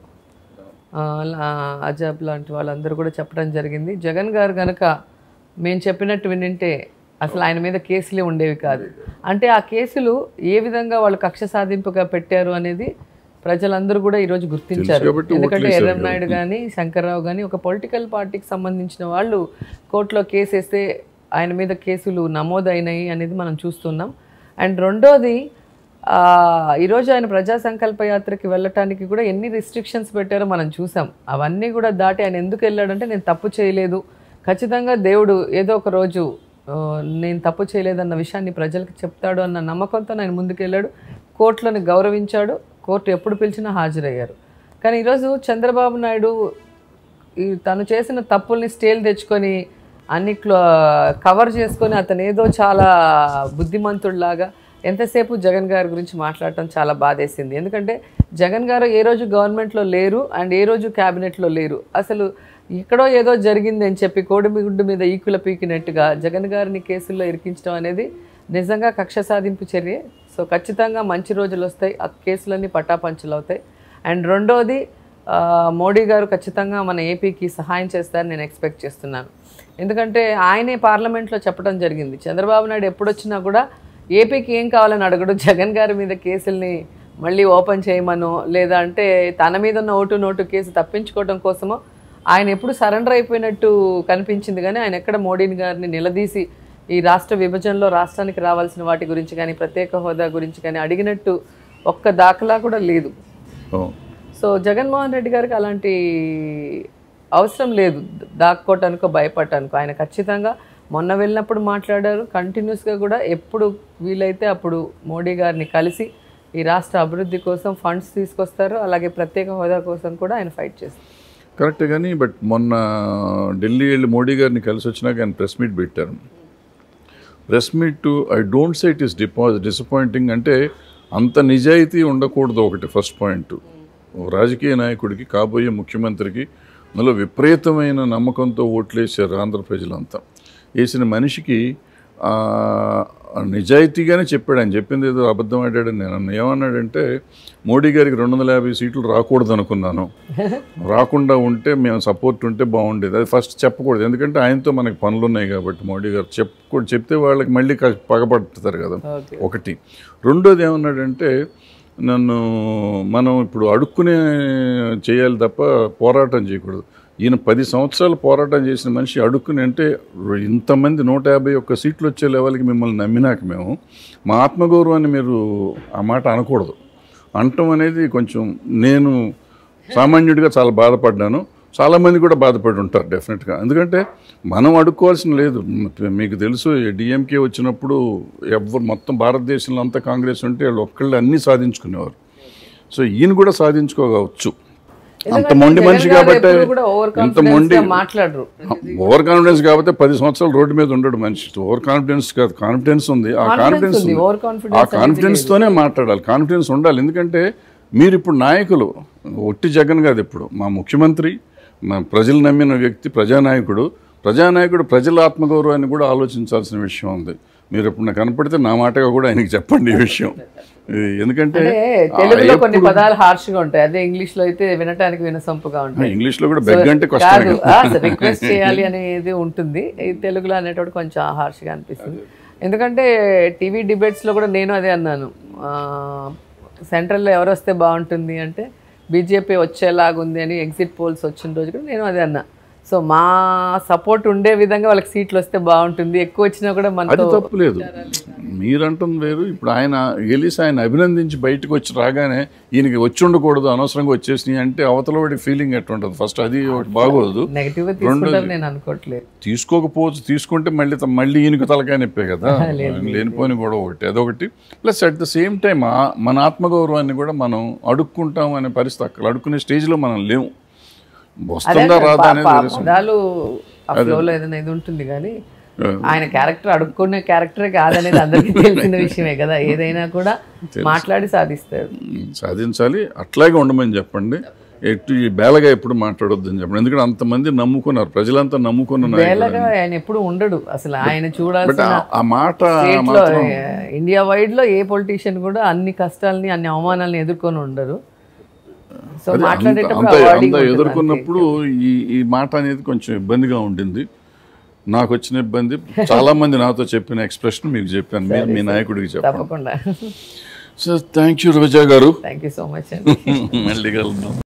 ఆజాబ్ లాంటి వాళ్ళందరూ కూడా చెప్పడం జరిగింది, జగన్ గారు కనుక మేము చెప్పినట్టు వినింటే అసలు ఆయన మీద కేసులే ఉండేవి కాదు. అంటే ఆ కేసులు ఏ విధంగా వాళ్ళు కక్ష సాధింపుగా పెట్టారు అనేది ప్రజలందరూ కూడా ఈరోజు గుర్తించారు. ఎందుకంటే ఎర్రంనాయుడు కానీ శంకర్రావు కానీ ఒక పొలిటికల్ పార్టీకి సంబంధించిన వాళ్ళు కోర్టులో కేసు వేస్తే ఆయన మీద కేసులు నమోదైనాయి అనేది మనం చూస్తున్నాం. అండ్ రెండోది ఈరోజు ఆయన ప్రజా సంకల్ప యాత్రకి వెళ్ళటానికి కూడా ఎన్ని రిస్ట్రిక్షన్స్ పెట్టారో మనం చూసాం. అవన్నీ కూడా దాటి ఆయన ఎందుకు వెళ్ళాడంటే నేను తప్పు చేయలేదు, ఖచ్చితంగా దేవుడు ఏదో ఒక రోజు నేను తప్పు చేయలేదన్న విషయాన్ని ప్రజలకు చెప్తాడు అన్న నమ్మకంతో ఆయన ముందుకెళ్ళాడు, కోర్టులను గౌరవించాడు, కోర్టు ఎప్పుడు పిలిచినా హాజరయ్యారు. కానీ ఈరోజు చంద్రబాబు నాయుడు తను చేసిన తప్పుల్ని స్టేల్ తెచ్చుకొని అన్ని కవర్ చేసుకొని అతను ఏదో చాలా బుద్ధిమంతుడిలాగా ఎంతసేపు జగన్ గారి గురించి మాట్లాడటం చాలా బాధేసింది. ఎందుకంటే జగన్ గారు ఏ రోజు గవర్నమెంట్లో లేరు అండ్ ఏ రోజు క్యాబినెట్లో లేరు, అసలు ఎక్కడో ఏదో జరిగింది అని చెప్పి కోడిగుడ్డు మీద ఈకుల పీకినట్టుగా జగన్ గారిని కేసుల్లో ఇరికించడం అనేది నిజంగా కక్ష సాధింపు చర్య. సో ఖచ్చితంగా మంచి రోజులు వస్తాయి, ఆ కేసులన్నీ పటాపంచలు అవుతాయి. అండ్ రెండోది మోడీ గారు ఖచ్చితంగా మన ఏపీకి సహాయం చేస్తారని నేను ఎక్స్పెక్ట్ చేస్తున్నాను. ఎందుకంటే ఆయనే పార్లమెంట్లో చెప్పడం జరిగింది, చంద్రబాబు నాయుడు ఎప్పుడొచ్చినా కూడా ఏపీకి ఏం కావాలని అడగడు, జగన్ గారి మీద కేసుల్ని మళ్ళీ ఓపెన్ చేయమనో లేదా అంటే తన మీద ఉన్న ఓటు నోటు కేసు తప్పించుకోవడం కోసమో ఆయన ఎప్పుడు సరెండర్ అయిపోయినట్టు కనిపించింది. కానీ ఆయన ఎక్కడ మోడీని గారిని నిలదీసి ఈ రాష్ట్ర విభజనలో రాష్ట్రానికి రావాల్సిన వాటి గురించి కానీ ప్రత్యేక హోదా గురించి కానీ అడిగినట్టు ఒక్క దాఖలా కూడా లేదు. సో జగన్మోహన్ రెడ్డి గారికి అలాంటి అవసరం లేదు దాక్కోవటానికో భయపడటానికో. ఆయన ఖచ్చితంగా మొన్న వెళ్ళినప్పుడు మాట్లాడారు, కంటిన్యూస్గా కూడా ఎప్పుడు వీలైతే అప్పుడు మోడీ గారిని కలిసి ఈ రాష్ట్ర అభివృద్ధి కోసం ఫండ్స్ తీసుకొస్తారు, అలాగే ప్రత్యేక హోదా కోసం కూడా ఆయన ఫైట్ చేస్తారు. కరెక్ట్. కానీ బట్ మొన్న ఢిల్లీ వెళ్ళి మోడీ గారిని కలిసి వచ్చినాక ఆయన ప్రెస్ మీట్ పెట్టారు. Press meet I don't say it is డిపాజ్ డిసప్పాయింటింగ్. అంటే అంత నిజాయితీ ఉండకూడదు ఒకటి ఫస్ట్ పాయింట్. రాజకీయ నాయకుడికి, కాబోయే ముఖ్యమంత్రికి అందులో విపరీతమైన నమ్మకంతో ఓట్లేసారు ఆంధ్ర ప్రజలంతా. వేసిన మనిషికి నిజాయితీగానే చెప్పాడు, ఆయన చెప్పింది ఏదో అబద్ధం ఆడాడని నేను అన్న. ఏమన్నాడంటే మోడీ గారికి రెండు వందల యాభై సీట్లు రాకూడదు అనుకున్నాను, రాకుండా ఉంటే మేము సపోర్ట్ ఉంటే బాగుండేది. అది ఫస్ట్ చెప్పకూడదు, ఎందుకంటే ఆయనతో మనకి పనులు ఉన్నాయి కాబట్టి. మోడీ గారు చెప్పకూడదు, చెప్తే వాళ్ళకి మళ్ళీ పగపడతారు కదా ఒకటి. రెండోది ఏమన్నాడంటే నన్ను మనం ఇప్పుడు అడుక్కునే చేయాలి తప్ప పోరాటం చేయకూడదు. ఈయన పది సంవత్సరాలు పోరాటం చేసిన మనిషి అడుక్కుని అంటే ఇంతమంది నూట యాభై ఒక్క సీట్లు వచ్చే లెవెల్కి మిమ్మల్ని నమ్మినాక మేము మా ఆత్మగౌరవాన్ని మీరు ఆ మాట అనకూడదు. అనటం అనేది కొంచెం నేను సామాన్యుడిగా చాలా బాధపడ్డాను, చాలామంది కూడా బాధపడి ఉంటారు డెఫినెట్గా. ఎందుకంటే మనం అడుక్కోవాల్సిన లేదు. మీకు తెలుసు డిఎంకే వచ్చినప్పుడు ఎవరు మొత్తం భారతదేశంలో అంతా కాంగ్రెస్ ఉంటే వాళ్ళు ఒక్కళ్ళు అన్నీ సాధించుకునేవారు. సో ఈయన కూడా సాధించుకోవచ్చు. అంత మొండి మనిషి కాబట్టి ఇంత మొండి మాట్లాడరు. ఓవర్ కాన్ఫిడెన్స్ కాబట్టి పది సంవత్సరాలు రోడ్డు మీద ఉండడు మనిషి. ఓవర్ కాన్ఫిడెన్స్ కాదు, కాన్ఫిడెన్స్ ఉంది. ఆ కాన్ఫిడెన్స్ ఆ కాన్ఫిడెన్స్ తోనే మాట్లాడాలి, కాన్ఫిడెన్స్ ఉండాలి. ఎందుకంటే మీరు ఇప్పుడు నాయకులు, ఒట్టి జగన్ కాదు, ఇప్పుడు మా ముఖ్యమంత్రి, మా ప్రజలు నమ్మిన వ్యక్తి, ప్రజానాయకుడు. ప్రజానాయకుడు ప్రజల ఆత్మగౌరవాన్ని కూడా ఆలోచించాల్సిన విషయం ఉంది. మీరు ఇప్పుడు నాకు కనపడితే నా మాటగా కూడా ఆయనకి చెప్పండి ఈ విషయం. ఎందుకంటే తెలుగులో కొన్ని పదాలు హార్ష్ గా ఉంటాయి, అదే ఇంగ్లీష్ లో అయితే వినటానికి వినసొంపుగా ఉంటాయి. ఇంగ్లీష్ లో కూడా బెగ్ అంటే రిక్వెస్ట్ చేయాలి అనేది ఉంటుంది, తెలుగులో అనేటప్పుడు కొంచెం హార్ష్ గా అనిపిస్తుంది. ఎందుకంటే టీవీ డిబేట్స్ లో కూడా నేను అదే అన్నాను, సెంట్రల్లో ఎవరు వస్తే బాగుంటుంది అంటే బీజేపీ వచ్చేలాగుంది అని ఎగ్జిట్ పోల్స్ వచ్చిన రోజు కూడా నేను అదే అన్నా. సో మా సపోర్ట్ ఉండే విధంగా వాళ్ళకి సీట్లు వస్తే బాగుంటుంది, ఎక్కువ వచ్చినా కూడా మనతో తప్పులేదు. మీరంటుంది వేరు. ఇప్పుడు ఆయన గెలిసి ఆయన అభినందించి బయటకు వచ్చి రాగానే ఈయనకి వచ్చి ఉండకూడదు, అనవసరంగా వచ్చేసినాయి అంటే అవతల వాడి ఫీలింగ్ ఎట్లా ఉంటుంది? ఫస్ట్ అది ఒకటి బాగోదు. నేను అనుకోవట్లేదు, తీసుకోకపోవచ్చు, తీసుకుంటే మళ్ళీ మళ్ళీ ఈయనకు తలకాయ నొప్పే కదా, లేనిపోని కూడా ఒకటి అదొకటి. Plus at the same time మన ఆత్మగౌరవాన్ని కూడా మనం అడుక్కుంటాం అనే పరిస్థితి, అక్కడ అడుక్కునే స్టేజ్లో మనం లేవు. వస్తుందా రాదా పదాలు ఏదైనా ఇది ఉంటుంది కానీ ఆయన క్యారెక్టర్ అడుక్కునే క్యారెక్టరే కాదనేది అందరికీ తెలిసిన విషయమే కదా. ఏదైనా కూడా మాట్లాడి సాధిస్తాడు, సాధించాలి. అట్లాగే ఉండమని చెప్పండి. ఎటు ఈ బేలగా ఎప్పుడు మాట్లాడొద్దని చెప్పండి. ఎందుకంటే అంతమంది నమ్ముకున్నారు, ప్రజలంతా నమ్ముకున్న బేలగా ఆయన ఎప్పుడు ఉండడు. అసలు ఆయన చూడాల్సిన ఆ మాట ఇండియా వైడ్ లో ఏ పొలిటీషియన్ కూడా అన్ని కష్టాలని అన్ని అవమానాలను ఎదుర్కొని ఉండరు. సో అంత ఎదుర్కొన్నప్పుడు ఈ ఈ మాట అనేది కొంచెం ఇబ్బందిగా ఉండింది. నాకు వచ్చిన ఇబ్బంది చాలా మంది నాతో చెప్పిన ఎక్స్ప్రెషన్ మీకు చెప్పాను, మీరు మీ నాయకుడికి చెప్పండి. తప్పకుండా. సో థ్యాంక్ యూ రోజా గారు, థ్యాంక్ యూ సో మచ్ అండి. మళ్ళీ కలుద్దాం.